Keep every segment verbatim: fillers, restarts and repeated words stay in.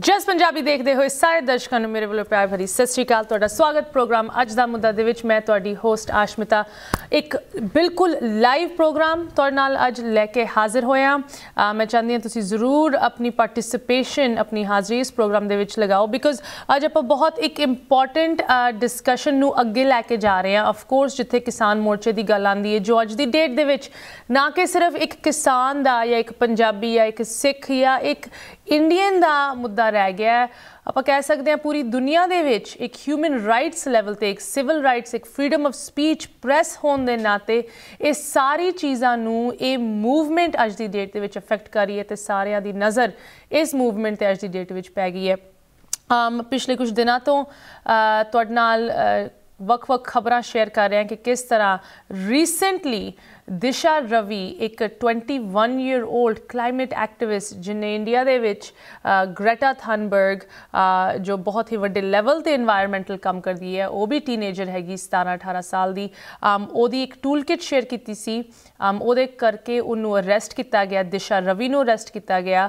ਜਸ ਪੰਜਾਬੀ ਦੇਖਦੇ ਹੋਏ ਸਾਰੇ ਦਰਸ਼ਕਾਂ ਨੂੰ ਮੇਰੇ ਵੱਲੋਂ ਪਿਆਰ ਭਰੀ ਸਤਿ ਸ਼੍ਰੀ ਅਕਾਲ। ਤੁਹਾਡਾ ਸਵਾਗਤ ਪ੍ਰੋਗਰਾਮ ਅੱਜ ਦਾ ਮੁੱਦਾ ਦੇ ਵਿੱਚ। ਮੈਂ ਤੁਹਾਡੀ ਹੋਸਟ ਆਸ਼ਮਿਤਾ ਇੱਕ ਬਿਲਕੁਲ ਲਾਈਵ ਪ੍ਰੋਗਰਾਮ ਤੁਹਾਡੇ ਨਾਲ ਅੱਜ ਲੈ ਕੇ ਹਾਜ਼ਰ ਹੋਇਆ। ਮੈਂ ਚਾਹੁੰਦੀ ਹਾਂ ਤੁਸੀਂ ਜ਼ਰੂਰ ਆਪਣੀ ਪਾਰਟਿਸਿਪੇਸ਼ਨ ਆਪਣੀ ਹਾਜ਼ਰੀ ਇਸ ਪ੍ਰੋਗਰਾਮ ਦੇ ਵਿੱਚ ਲਗਾਓ, ਬਿਕੋਜ਼ ਅੱਜ ਆਪਾਂ ਬਹੁਤ ਇੱਕ ਇੰਪੋਰਟੈਂਟ ਡਿਸਕਸ਼ਨ ਨੂੰ ਅੱਗੇ ਲੈ ਕੇ ਜਾ ਰਹੇ ਹਾਂ। ਆਫ ਕੋਰਸ ਜਿੱਥੇ ਕਿਸਾਨ ਮੋਰਚੇ ਦੀ ਗੱਲ ਆਉਂਦੀ ਹੈ, ਜੋ ਅੱਜ ਦੀ ਡੇਟ ਦੇ ਵਿੱਚ ਨਾ ਕਿ ਸਿਰਫ ਇੱਕ ਕਿਸਾਨ ਦਾ ਜਾਂ ਇੱਕ ਪੰਜਾਬੀ ਜਾਂ ਇੱਕ ਸਿੱਖ ਜਾਂ ਇੱਕ ਇੰਡੀਅਨ ਦਾ ਮੁੱਦਾ ਰਹਿ ਗਿਆ ਹੈ, ਆਪਾਂ ਕਹਿ ਸਕਦੇ ਹਾਂ ਪੂਰੀ ਦੁਨੀਆ ਦੇ ਵਿੱਚ ਇੱਕ ਹਿਊਮਨ ਰਾਈਟਸ ਲੈਵਲ ਤੇ, ਇੱਕ ਸਿਵਲ ਰਾਈਟਸ, ਇੱਕ ਫਰੀडम ਆਫ ਸਪੀਚ, ਪ੍ਰੈਸ ਹੋਣ ਦੇ ਨਾਤੇ ਇਹ ਸਾਰੀ ਚੀਜ਼ਾਂ ਨੂੰ ਇਹ ਮੂਵਮੈਂਟ ਅੱਜ ਦੀ ਡੇਟ ਦੇ ਵਿੱਚ ਅਫੈਕਟ ਕਰ ਰਹੀ ਹੈ ਤੇ ਸਾਰਿਆਂ ਦੀ ਨਜ਼ਰ ਇਸ ਮੂਵਮੈਂਟ ਤੇ ਅੱਜ ਦੀ ਡੇਟ ਵਿੱਚ ਪੈ ਗਈ ਹੈ। ਪਿਛਲੇ ਕੁਝ ਦਿਨਾਂ ਤੋਂ ਤੁਹਾਡੇ ਨਾਲ ਵੱਖ-ਵੱਖ ਖਬਰਾਂ ਸ਼ੇਅਰ ਕਰ ਰਹੇ ਹਾਂ ਕਿ ਕਿਸ ਤਰ੍ਹਾਂ ਰੀਸੈਂਟਲੀ ਦਿਸ਼ਾ ਰਵੀ ਇੱਕ इक्कीस ਈਅਰ 올ਡ ਕਲਾਈਮੇਟ ਐਕਟਿਵਿਸਟ ਜਿਨੇ ਇੰਡੀਆ ਦੇ ਵਿੱਚ ਗ੍ਰੇਟਾ ਥਨਬਰਗ ਜੋ ਬਹੁਤ ਹੀ ਵੱਡੇ ਲੈਵਲ ਤੇ ਇਨਵਾਇਰਨਮੈਂਟਲ ਕੰਮ ਕਰਦੀ ਹੈ, ਉਹ ਵੀ ਟੀਨੇਜਰ ਹੈਗੀ ਸਤਾਰਾਂ ਅਠਾਰਾਂ ਸਾਲ ਦੀ, ਉਹਦੀ ਇੱਕ ਟੂਲ ਕਿਟ ਸ਼ੇਅਰ ਕੀਤੀ ਸੀ। ਉਹਦੇ ਕਰਕੇ ਉਹਨੂੰ ਅਰੈਸਟ ਕੀਤਾ ਗਿਆ, ਦਿਸ਼ਾ ਰਵੀ ਨੂੰ ਅਰੈਸਟ ਕੀਤਾ ਗਿਆ।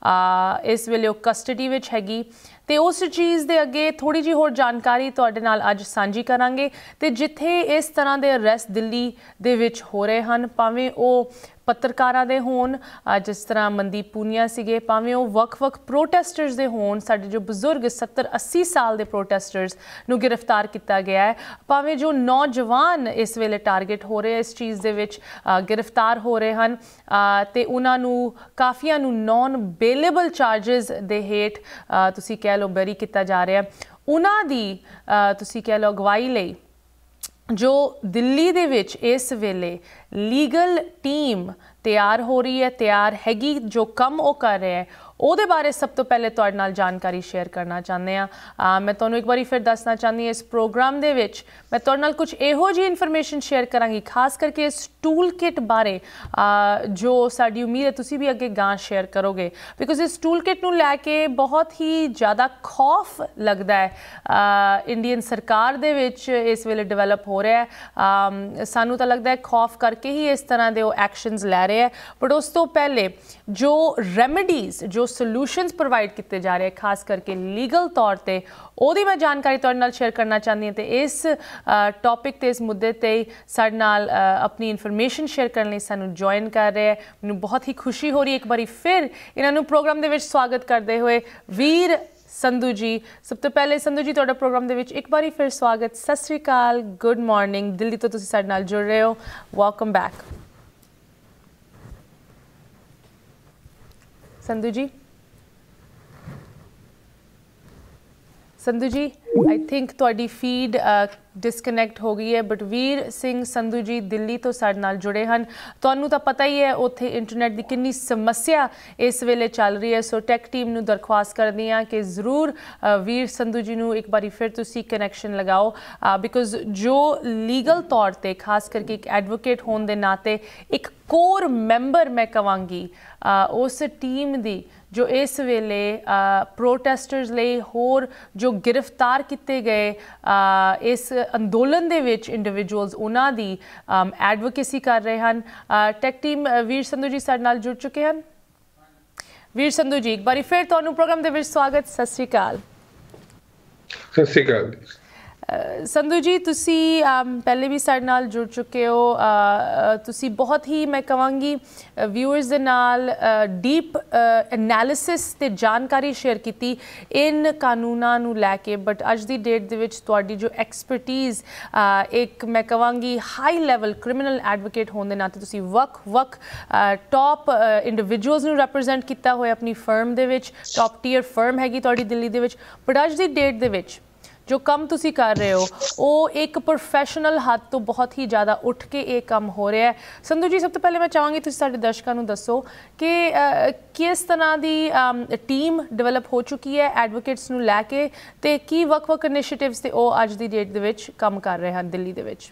ਇਸ ਵੇਲੇ ਉਹ ਕਸਟਡੀ ਵਿੱਚ ਹੈਗੀ ਤੇ ਉਸ ਚੀਜ਼ ਦੇ ਅੱਗੇ ਥੋੜੀ ਜਿਹੀ ਹੋਰ ਜਾਣਕਾਰੀ ਤੁਹਾਡੇ ਨਾਲ ਅੱਜ ਸਾਂਝੀ ਕਰਾਂਗੇ। ਤੇ ਜਿੱਥੇ ਇਸ ਤਰ੍ਹਾਂ ਦੇ ਅਰੈਸਟ ਦਿੱਲੀ ਦੇ ਵਿੱਚ ਹੋ ਰਹੇ ਹਨ, ਭਾਵੇਂ ਉਹ ਪੱਤਰਕਾਰਾਂ ਦੇ ਹੋਣ ਜਿਸ ਤਰ੍ਹਾਂ ਮਨਦੀਪ ਪੂਨੀਆ ਸੀਗੇ, ਭਾਵੇਂ ਉਹ ਵੱਖ-ਵੱਖ ਪ੍ਰੋਟੈਸਟਰਸ ਦੇ ਹੋਣ, ਸਾਡੇ ਜੋ ਬਜ਼ੁਰਗ ਸੱਤਰ ਅੱਸੀ ਸਾਲ ਦੇ ਪ੍ਰੋਟੈਸਟਰਸ ਨੂੰ ਗ੍ਰਿਫਤਾਰ ਕੀਤਾ ਗਿਆ ਹੈ, ਭਾਵੇਂ ਜੋ ਨੌਜਵਾਨ ਇਸ ਵੇਲੇ ਟਾਰਗੇਟ ਹੋ ਰਹੇ ਇਸ ਚੀਜ਼ ਦੇ ਵਿੱਚ ਗ੍ਰਿਫਤਾਰ ਹੋ ਰਹੇ ਹਨ ਤੇ ਉਹਨਾਂ ਨੂੰ ਕਾਫੀਆਂ ਨੂੰ ਨੌਨ ਬੇਲੇਬਲ ਚਾਰਜਸ ਦੇ ਹੇਠ ਤੁਸੀਂ ਕਹਿ ਲਓ ਬਰੀ ਕੀਤਾ ਜਾ ਰਿਹਾ। ਉਹਨਾਂ ਦੀ ਤੁਸੀਂ ਕਹਿ ਲਓ ਅਗਵਾਈ ਲਈ ਜੋ ਦਿੱਲੀ ਦੇ ਵਿੱਚ ਇਸ ਵੇਲੇ ਲੀਗਲ ਟੀਮ ਤਿਆਰ ਹੋ ਰਹੀ ਹੈ, ਤਿਆਰ ਹੈਗੀ, ਜੋ ਕੰਮ ਉਹ ਕਰ ਰਿਹਾ ਹੈ, ਉਹਦੇ ਬਾਰੇ ਸਭ ਤੋਂ ਪਹਿਲੇ ਤੁਹਾਡੇ ਨਾਲ ਜਾਣਕਾਰੀ ਸ਼ੇਅਰ ਕਰਨਾ ਚਾਹੁੰਦੇ ਹਾਂ। ਮੈਂ ਤੁਹਾਨੂੰ ਇੱਕ ਵਾਰੀ ਫਿਰ ਦੱਸਣਾ ਚਾਹੁੰਦੀ ਹਾਂ, ਇਸ ਪ੍ਰੋਗਰਾਮ ਦੇ ਵਿੱਚ ਮੈਂ ਤੁਹਾਡੇ ਨਾਲ ਕੁਝ ਇਹੋ ਜਿਹੀ ਇਨਫੋਰਮੇਸ਼ਨ ਸ਼ੇਅਰ ਕਰਾਂਗੀ, ਖਾਸ ਕਰਕੇ ਇਸ ਟੂਲ ਕਿਟ ਬਾਰੇ, ਜੋ ਸਾਡੀ ਉਮੀਦ ਹੈ ਤੁਸੀਂ ਵੀ ਅੱਗੇ ਗਾਂ ਸ਼ੇਅਰ ਕਰੋਗੇ, ਬਿਕੋਜ਼ ਇਸ ਟੂਲ ਕਿਟ ਨੂੰ ਲੈ ਕੇ ਬਹੁਤ ਹੀ ਜ਼ਿਆਦਾ ਖੌਫ ਲੱਗਦਾ ਹੈ ਇੰਡੀਅਨ ਸਰਕਾਰ ਦੇ ਵਿੱਚ ਇਸ ਵੇਲੇ ਡਿਵੈਲਪ ਹੋ ਰਿਹਾ ਹੈ। ਸਾਨੂੰ ਤਾਂ ਲੱਗਦਾ ਹੈ ਖੌਫ ਕਰਕੇ ਹੀ ਇਸ ਤਰ੍ਹਾਂ ਦੇ ਉਹ ਐਕਸ਼ਨਸ ਲੈ ਰਹੇ ਹੈ, ਬਟ ਉਸ ਤੋਂ ਪਹਿਲੇ ਜੋ ਰੈਮੀਡੀਜ਼, ਜੋ ਸੋਲੂਸ਼ਨਸ ਪ੍ਰੋਵਾਈਡ ਕੀਤੇ ਜਾ ਰਹੇ ਖਾਸ ਕਰਕੇ ਲੀਗਲ ਤੌਰ ਤੇ, ਉਹਦੀ ਮੈਂ ਜਾਣਕਾਰੀ ਤੁਹਾਡੇ ਨਾਲ ਸ਼ੇਅਰ ਕਰਨਾ ਚਾਹੁੰਦੀ ਹਾਂ। ਤੇ ਇਸ ਟੌਪਿਕ ਤੇ, ਇਸ ਮੁੱਦੇ ਤੇ ਸਾਡੇ ਨਾਲ ਆਪਣੀ ਇਨਫੋਰਮੇਸ਼ਨ ਸ਼ੇਅਰ ਕਰਨ ਲਈ ਸਾਨੂੰ ਜੁਆਇਨ ਕਰ ਰਹੇ ਹੈ। ਮੈਨੂੰ ਬਹੁਤ ਹੀ ਖੁਸ਼ੀ ਹੋ ਰਹੀ ਹੈ ਇੱਕ ਵਾਰੀ ਫਿਰ ਇਹਨਾਂ ਨੂੰ ਪ੍ਰੋਗਰਾਮ ਦੇ ਵਿੱਚ ਸਵਾਗਤ ਕਰਦੇ ਹੋਏ ਵੀਰ ਸੰਧੂ ਜੀ। ਸਭ ਤੋਂ ਪਹਿਲੇ ਸੰਧੂ ਜੀ ਤੁਹਾਡਾ ਪ੍ਰੋਗਰਾਮ ਦੇ ਵਿੱਚ ਇੱਕ ਵਾਰੀ ਫਿਰ ਸਵਾਗਤ। ਸਤਿ ਸ਼੍ਰੀ ਅਕਾਲ, ਗੁੱਡ ਮਾਰਨਿੰਗ। ਦਿੱਲੀ ਤੋਂ ਤੁਸੀਂ ਸਾਡੇ ਨਾਲ ਜੁੜ ਰਹੇ ਹੋ, welcome back. Sandhu ji Sandhu ji I think ਤੁਹਾਡੀ ਫੀਡ ਡਿਸਕਨੈਕਟ ਹੋ ਗਈ ਹੈ, ਬਟ ਵੀਰ ਸਿੰਘ ਸੰਧੂ ਜੀ ਦਿੱਲੀ ਤੋਂ ਸਾਡੇ ਨਾਲ ਜੁੜੇ ਹਨ। ਤੁਹਾਨੂੰ ਤਾਂ ਪਤਾ ਹੀ ਹੈ ਉੱਥੇ ਇੰਟਰਨੈਟ ਦੀ ਕਿੰਨੀ ਸਮੱਸਿਆ ਇਸ ਵੇਲੇ ਚੱਲ ਰਹੀ ਹੈ, ਸੋ ਟੈਕ ਟੀਮ ਨੂੰ ਦਰਖਾਸਤ ਕਰਦੀ ਹਾਂ ਕਿ ਜ਼ਰੂਰ ਵੀਰ ਸੰਧੂ ਜੀ ਨੂੰ ਇੱਕ ਵਾਰੀ ਫਿਰ ਤੁਸੀਂ ਕਨੈਕਸ਼ਨ ਲਗਾਓ, ਬਿਕੋਜ਼ ਜੋ ਲੀਗਲ ਤੌਰ ਤੇ ਖਾਸ ਕਰਕੇ ਇੱਕ ਐਡਵੋਕੇਟ ਹੋਣ ਦੇ ਨਾਤੇ ਇੱਕ ਕੋਰ ਮੈਂਬਰ ਮੈਂ ਕਹਾਂਗੀ ਉਸ ਟੀਮ ਦੀ ਜੋ ਇਸ ਵੇਲੇ ਪ੍ਰੋਟੈਸਟਰਸ ਲਈ ਹੋਰ ਜੋ ਗ੍ਰਿਫਤਾਰ ਕੀਤੇ ਗਏ ਇਸ ਅੰਦੋਲਨ ਦੇ ਵਿੱਚ ਇੰਡੀਵਿਜੂਅਲਸ, ਉਹਨਾਂ ਦੀ ਐਡਵੋਕੇਸੀ ਕਰ ਰਹੇ ਹਨ। ਟੈਕ ਟੀਮ ਵੀਰ ਸੰਧੂ ਜੀ ਸਾਡੇ ਨਾਲ ਜੁੜ ਚੁੱਕੇ ਹਨ। ਵੀਰ ਸੰਧੂ ਜੀ ਇੱਕ ਵਾਰੀ ਫਿਰ ਤੁਹਾਨੂੰ ਪ੍ਰੋਗਰਾਮ ਦੇ ਵਿੱਚ ਸਵਾਗਤ। ਸਤਿ ਸ਼੍ਰੀ ਅਕਾਲ। ਸਤਿ ਸ਼੍ਰੀ ਅਕਾਲ ਸੰਧੂ ਜੀ, ਤੁਸੀਂ ਪਹਿਲੇ ਵੀ ਸਾਡੇ ਨਾਲ ਜੁੜ ਚੁੱਕੇ ਹੋ, ਤੁਸੀਂ ਬਹੁਤ ਹੀ ਮੈਂ ਕਹਾਂਗੀ ਵਿਊਅਰਸ ਦੇ ਨਾਲ ਡੀਪ ਐਨਾਲਿਸਿਸ ਤੇ ਜਾਣਕਾਰੀ ਸ਼ੇਅਰ ਕੀਤੀ ਇਨ ਕਾਨੂੰਨਾਂ ਨੂੰ ਲੈ ਕੇ, ਬਟ ਅੱਜ ਦੀ ਡੇਟ ਦੇ ਵਿੱਚ ਤੁਹਾਡੀ ਜੋ ਐਕਸਪਰਟੀਜ਼ ਇੱਕ ਮੈਂ ਕਹਾਂਗੀ ਹਾਈ ਲੈਵਲ ਕ੍ਰਿਮੀਨਲ ਐਡਵੋਕੇਟ ਹੋਣ ਦੇ ਨਾਤੇ ਤੁਸੀਂ ਵੱਖ ਵੱਖ ਟੌਪ ਇੰਡੀਵਿਜੂਅਲਸ ਨੂੰ ਰੈਪਰੈਜ਼ੈਂਟ ਕੀਤਾ ਹੋਇਆ ਆਪਣੀ ਫਰਮ ਦੇ ਵਿੱਚ, ਟੌਪ ਟੀਅਰ ਫਰਮ ਹੈਗੀ ਤੁਹਾਡੀ ਦਿੱਲੀ ਦੇ ਵਿੱਚ, ਬਟ ਅੱਜ ਦੀ ਡੇਟ ਦੇ ਵਿੱਚ ਜੋ ਕੰਮ ਤੁਸੀਂ ਕਰ ਰਹੇ ਹੋ ਉਹ ਇੱਕ ਪ੍ਰੋਫੈਸ਼ਨਲ ਹੱਦ ਤੋਂ ਬਹੁਤ ਹੀ ਜ਼ਿਆਦਾ ਉੱਠ ਕੇ ਇਹ ਕੰਮ ਹੋ ਰਿਹਾ ਹੈ। ਸੰਧੂ ਜੀ ਸਭ ਤੋਂ ਪਹਿਲੇ ਮੈਂ ਚਾਹਾਂਗੀ ਤੁਸੀਂ ਸਾਡੇ ਦਰਸ਼ਕਾਂ ਨੂੰ ਦੱਸੋ ਕਿ ਕਿਸ ਤਰ੍ਹਾਂ ਦੀ ਟੀਮ ਡਿਵੈਲਪ ਹੋ ਚੁੱਕੀ ਹੈ ਐਡਵੋਕੇਟਸ ਨੂੰ ਲੈ ਕੇ, ਤੇ ਕੀ ਵੱਖ-ਵੱਖ ਇਨੀਸ਼ੀਏਟਿਵਸ ਤੇ ਉਹ ਅੱਜ ਦੀ ਡੇਟ ਦੇ ਵਿੱਚ ਕੰਮ ਕਰ ਰਹੇ ਹਨ ਦਿੱਲੀ ਦੇ ਵਿੱਚ।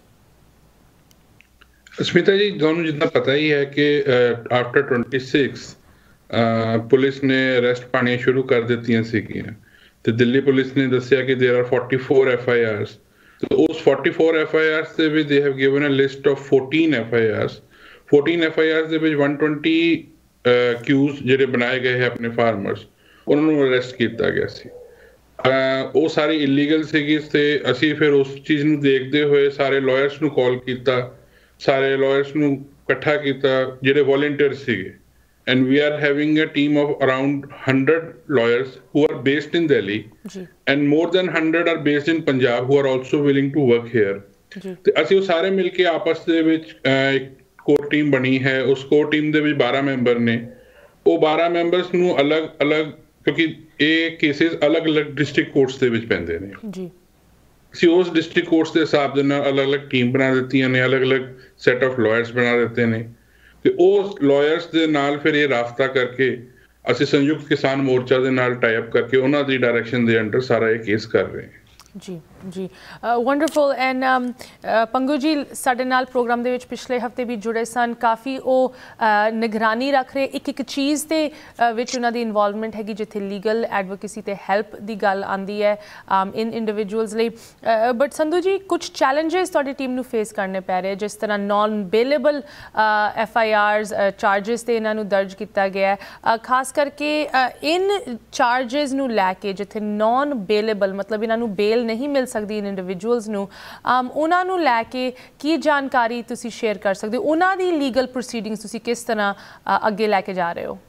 ਅਸਮਿਤਾ ਜੀ, ਤੁਹਾਨੂੰ ਜਿੱਦਾਂ ਪਤਾ ਹੀ ਹੈ ਕਿ ਆਫਟਰ छब्बीस ਪੁਲਿਸ ਨੇ ਅਰੈਸਟ ਪਾਣੀਆਂ ਸ਼ੁਰੂ ਕਰ ਦਿੱਤੀਆਂ ਸੀਗੀਆਂ ਤੇ ਦਿੱਲੀ ਪੁਲਿਸ ਨੇ ਦੱਸਿਆ ਕਿ देयर आर चौवालीस एफ आई आरस, तो उस चौवालीस एफ आई आरस ਦੇ ਵਿੱਚ they have given a list of fourteen F I Rs fourteen F I Rs ਦੇ ਵਿੱਚ one hundred twenty क्यूज ਜਿਹੜੇ ਬਣਾਏ ਗਏ ਹੈ ਆਪਣੇ ਫਾਰਮਰਸ, ਉਹਨਾਂ ਨੂੰ ਅਰੈਸਟ ਕੀਤਾ ਗਿਆ ਸੀ। ਉਹ ਸਾਰੀ ਇਲੀਗਲ ਸੀਗੀ ਤੇ ਅਸੀਂ ਫਿਰ ਉਸ ਚੀਜ਼ ਨੂੰ ਦੇਖਦੇ ਹੋਏ ਸਾਰੇ ਲਾਇਰਸ ਨੂੰ ਕਾਲ ਕੀਤਾ, ਸਾਰੇ ਲਾਇਰਸ ਨੂੰ ਇਕੱਠਾ ਕੀਤਾ ਜਿਹੜੇ ਵੋਲੰਟੀਅਰ ਸੀਗੇ, and we are having a team of around one hundred lawyers who are based in Delhi and more than one hundred are based in Punjab who are also willing to work here। ਤੇ ਅਸੀਂ ਉਹ ਸਾਰੇ ਮਿਲ ਕੇ ਆਪਸ ਦੇ ਵਿੱਚ ਇੱਕ core team ਬਣੀ ਹੈ। ਉਸ ਕੋਰ ਟੀਮ ਦੇ ਵਿੱਚ ਬਾਰਾਂ ਮੈਂਬਰ ਨੇ। ਉਹ ਬਾਰਾਂ ਮੈਂਬਰਸ ਨੂੰ ਅਲੱਗ-ਅਲੱਗ, ਕਿਉਂਕਿ ਇਹ ਕੇਸਿਸ ਅਲੱਗ-ਅਲੱਗ ਡਿਸਟ੍ਰਿਕਟ ਕੋਰਟਸ ਦੇ ਵਿੱਚ ਪੈਂਦੇ ਨੇ ਜੀ, ਅਸੀਂ ਉਸ ਡਿਸਟ੍ਰਿਕਟ ਕੋਰਟਸ ਦੇ ਹਿਸਾਬ ਦੇ ਨਾਲ ਅਲੱਗ-ਅਲੱਗ ਟੀਮ ਬਣਾ ਦਿੱਤੀਆਂ ਨੇ, ਅਲੱਗ-ਅਲੱਗ ਸੈਟ ਆਫ ਲਾਇਰਸ ਬਣਾ ਦਿੱਤੇ ਨੇ ਤੇ ਉਹ ਲਾਇਰਸ ਦੇ ਨਾਲ ਫਿਰ ਇਹ ਰਾਬਤਾ ਕਰਕੇ ਅਸੀਂ ਸੰਯੁਕਤ ਕਿਸਾਨ ਮੋਰਚਾ ਦੇ ਨਾਲ ਟਾਈ ਅਪ ਕਰਕੇ ਉਹਨਾਂ ਦੀ ਡਾਇਰੈਕਸ਼ਨ ਦੇ ਅੰਡਰ ਸਾਰਾ ਇਹ ਕੇਸ ਕਰ ਰਹੇ ਹਾਂ। ਜੀ ਜੀ ਵੰਡਰਫੁਲ। ਐਂਡ ਪੰਗੂ ਜੀ ਸਾਡੇ ਨਾਲ ਪ੍ਰੋਗਰਾਮ ਦੇ ਵਿੱਚ ਪਿਛਲੇ ਹਫਤੇ ਵੀ ਜੁੜੇ ਸਨ, ਕਾਫੀ ਉਹ ਨਿਗਰਾਨੀ ਰੱਖ ਰਹੇ ਇੱਕ ਇੱਕ ਚੀਜ਼ ਦੇ ਵਿੱਚ ਉਹਨਾਂ ਦੀ ਇਨਵੋਲਵਮੈਂਟ ਹੈਗੀ ਜਿੱਥੇ ਲੀਗਲ ਐਡਵੋਕੇਸੀ ਤੇ ਹੈਲਪ ਦੀ ਗੱਲ ਆਉਂਦੀ ਹੈ ਇਨ ਇੰਡੀਵਿਜੂਅਲਸ ਲਈ। ਬਟ ਸੰਧੂ ਜੀ ਕੁਝ ਚੈਲੰਜਸ ਤੁਹਾਡੀ ਟੀਮ ਨੂੰ ਫੇਸ ਕਰਨੇ ਪੈ ਰਹੇ, ਜਿਸ ਤਰ੍ਹਾਂ non bailable F I Rs charges 'ਤੇ ਇਹਨਾਂ ਨੂੰ ਦਰਜ ਕੀਤਾ ਗਿਆ ਹੈ, ਖਾਸ ਕਰਕੇ ਇਨ ਚਾਰਜਸ ਨੂੰ ਲੈ ਕੇ ਜਿੱਥੇ ਨੌਨ ਬੇਲੇਬਲ ਮਤਲਬ ਇਹਨਾਂ ਨੂੰ ਬੇਲ ਨਹੀਂ ਮਿਲ ਸਕਦੀ ਇਨ ਇੰਡੀਵਿਜੂਅਲਸ ਨੂੰ, ਉਹਨਾਂ ਨੂੰ ਲੈ ਕੇ ਕੀ ਜਾਣਕਾਰੀ ਤੁਸੀਂ ਸ਼ੇਅਰ ਕਰ ਸਕਦੇ ਹੋ? ਉਹਨਾਂ ਦੀ ਲੀਗਲ ਪ੍ਰੋਸੀਡਿੰਗਸ ਤੁਸੀਂ ਕਿਸ ਤਰ੍ਹਾਂ ਅੱਗੇ ਲੈ ਕੇ ਜਾ ਰਹੇ ਹੋ?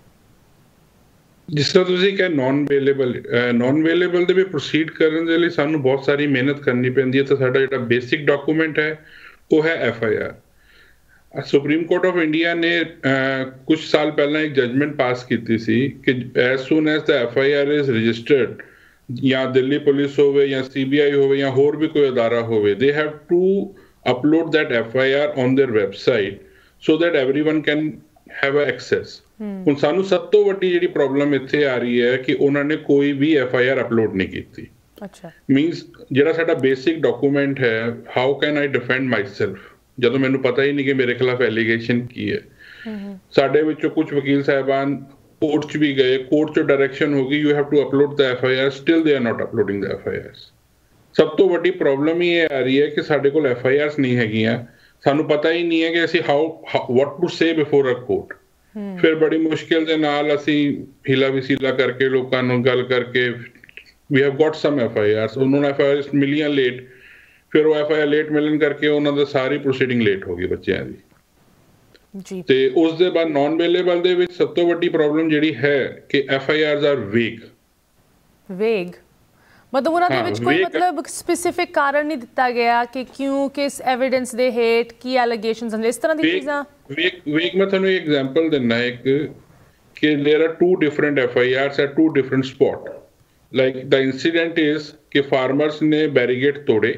ਜਿਸ ਤਰ੍ਹਾਂ ਤੁਸੀਂ ਕਿਹਾ ਨੌਨ ਬੇਲੇਬਲ ਨੌਨ ਬੇਲੇਬਲ ਦੇ ਵੀ ਪ੍ਰੋਸੀਡ ਕਰਨ ਦੇ ਲਈ ਸਾਨੂੰ ਬਹੁਤ ਸਾਰੀ ਮਿਹਨਤ ਕਰਨੀ ਪੈਂਦੀ ਹੈ। ਤਾਂ ਸਾਡਾ ਜਿਹੜਾ ਬੇਸਿਕ ਡਾਕੂਮੈਂਟ ਹੈ ਉਹ ਹੈ F I R. Supreme Court of India ਨੇ ਕੁਝ ਸਾਲ ਪਹਿਲਾਂ ਇੱਕ ਜਜਮੈਂਟ ਪਾਸ ਕੀਤੀ ਸੀ ਕਿ as soon as the F I R is registered, ਜਾਂ ਦਿੱਲੀ ਪੁਲਿਸ ਹੋਵੇ ਜਾਂ ਸੀ ਬੀ ਆਈ ਹੋਵੇ ਜਾਂ ਹੋਰ ਵੀ ਕੋਈ ਅਦਾਰਾ ਹੋਵੇ, they have to upload that F I R on their website so that everyone can have access. ਹੁਣ ਸਾਨੂੰ ਸਭ ਤੋਂ ਵੱਡੀ ਜਿਹੜੀ ਪ੍ਰੋਬਲਮ ਇੱਥੇ ਆ ਰਹੀ ਹੈ ਕਿ ਉਹਨਾਂ ਨੇ ਕੋਈ ਵੀ ਐਫ ਆਈ ਆਰ ਅਪਲੋਡ ਨਹੀਂ ਕੀਤੀ। ਅੱਛਾ, ਮੀਨਸ ਜਿਹੜਾ ਸਾਡਾ ਬੇਸਿਕ ਡਾਕੂਮੈਂਟ ਹੈ, how can I defend myself, ਜਦੋਂ ਮੈਨੂੰ ਪਤਾ ਹੀ ਨਹੀਂ ਕਿ ਮੇਰੇ ਖਿਲਾਫ ਐਲੀਗੇਸ਼ਨ ਕੀ ਹੈ। ਸਾਡੇ ਵਿੱਚੋਂ ਕੁਝ ਵਕੀਲ ਸਾਹਿਬਾਨ ਕੋਰਟ 'ਚ ਵੀ ਗਏ, ਕੋਰਟ 'ਚੋਂ ਡਾਇਰੈਕਸ਼ਨ ਹੋ ਗਈ you have to upload the F I R, still they are not uploading the F I Rs. ਸਭ ਤੋਂ ਵੱਡੀ ਪ੍ਰੋਬਲਮ ਹੀ ਇਹ ਆ ਰਹੀ ਹੈ ਕਿ ਸਾਡੇ ਕੋਲ ਐਫ ਆਈ ਆਰਸ ਨਹੀਂ ਹੈਗੀਆਂ, ਸਾਨੂੰ ਪਤਾ ਹੀ ਨਹੀਂ ਹੈ ਕਿ ਅਸੀਂ how what to say before a court. ਫਿਰ ਬੜੀ ਮੁਸ਼ਕਿਲ ਦੇ ਨਾਲ ਅਸੀਂ ਹੀਲਾ ਵਸੀਲਾ ਕਰਕੇ ਲੋਕਾਂ ਨੂੰ ਗੱਲ ਕਰਕੇ ਵੀ have got some F I Rs, ਉਹਨਾਂ ਨੂੰ ਐਫ ਆਈ ਆਰਸ ਮਿਲੀਆਂ ਲੇਟ, ਫਿਰ ਉਹ ਐਫ ਆਈ ਆਰ ਲੇਟ ਮਿਲਣ ਕਰਕੇ ਉਹਨਾਂ ਦਾ ਸਾਰੀ ਪ੍ਰੋਸੀਡਿੰਗ ਲੇਟ ਹੋ ਗਈ ਬੱਚਿਆਂ ਦੀ ਜੀ। ਤੇ ਉਸ ਦੇ ਬਾਅਦ ਨੌਨ ਬੇਲੇਬਲ ਦੇ ਵਿੱਚ ਸਭ ਤੋਂ ਵੱਡੀ ਪ੍ਰੋਬਲਮ ਜਿਹੜੀ ਹੈ ਕਿ ਐਫ ਆਈ ਆਰਸ ਆਰ ਵੇਗ ਵੇਗ ਮਤਲਬ ਉਹਨਾਂ ਦੇ ਵਿੱਚ ਕੋਈ ਮਤਲਬ ਸਪੈਸਿਫਿਕ ਕਾਰਨ ਨਹੀਂ ਦਿੱਤਾ ਗਿਆ ਕਿ ਕਿਉਂ, ਕਿਸ ਐਵੀਡੈਂਸ ਦੇ ਹੇਠ, ਕੀ ਐਲੀਗੇਸ਼ਨਸ ਹਨ, ਇਸ ਤਰ੍ਹਾਂ ਦੀ ਚੀਜ਼ਾਂ। ਵੇਗ ਵੇਗ ਮੈਂ ਤੁਹਾਨੂੰ ਇੱਕ ਐਗਜ਼ਾਮਪਲ ਦਿੰਦਾ ਇੱਕ ਕਿ there are two different F I Rs at two different spot. Like the incident is ਕਿ ਫਾਰਮਰਸ ਨੇ ਬੈਰੀਗੇਡ ਤੋੜੇ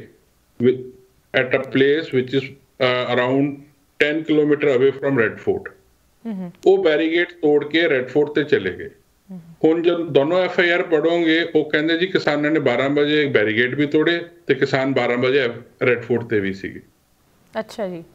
at a place which is around ten kilometre away from Red Fort. ਉਹ ਬੈਰੀਗੇਡ ਤੋੜ ਕੇ red fort ਤੇ ਚਲੇ ਗਏ। ਹੁਣ ਜਦ ਦੋਨੋਂ ਐਫ ਆਈ ਆਰ ਪੜੋਗੇ ਉਹ ਕਹਿੰਦੇ ਜੀ ਕਿਸਾਨਾਂ ਨੇ ਬਾਰਾਂ ਵਜੇ ਬੈਰੀਗੇਡ ਵੀ ਤੋੜੇ ਤੇ ਕਿਸਾਨ ਬਾਰਾਂ ਵਜੇ ਰੈਡ ਫੋਰਟ ਤੇ ਵੀ ਸੀਗੇ। ਅੱਛਾ ਜੀ।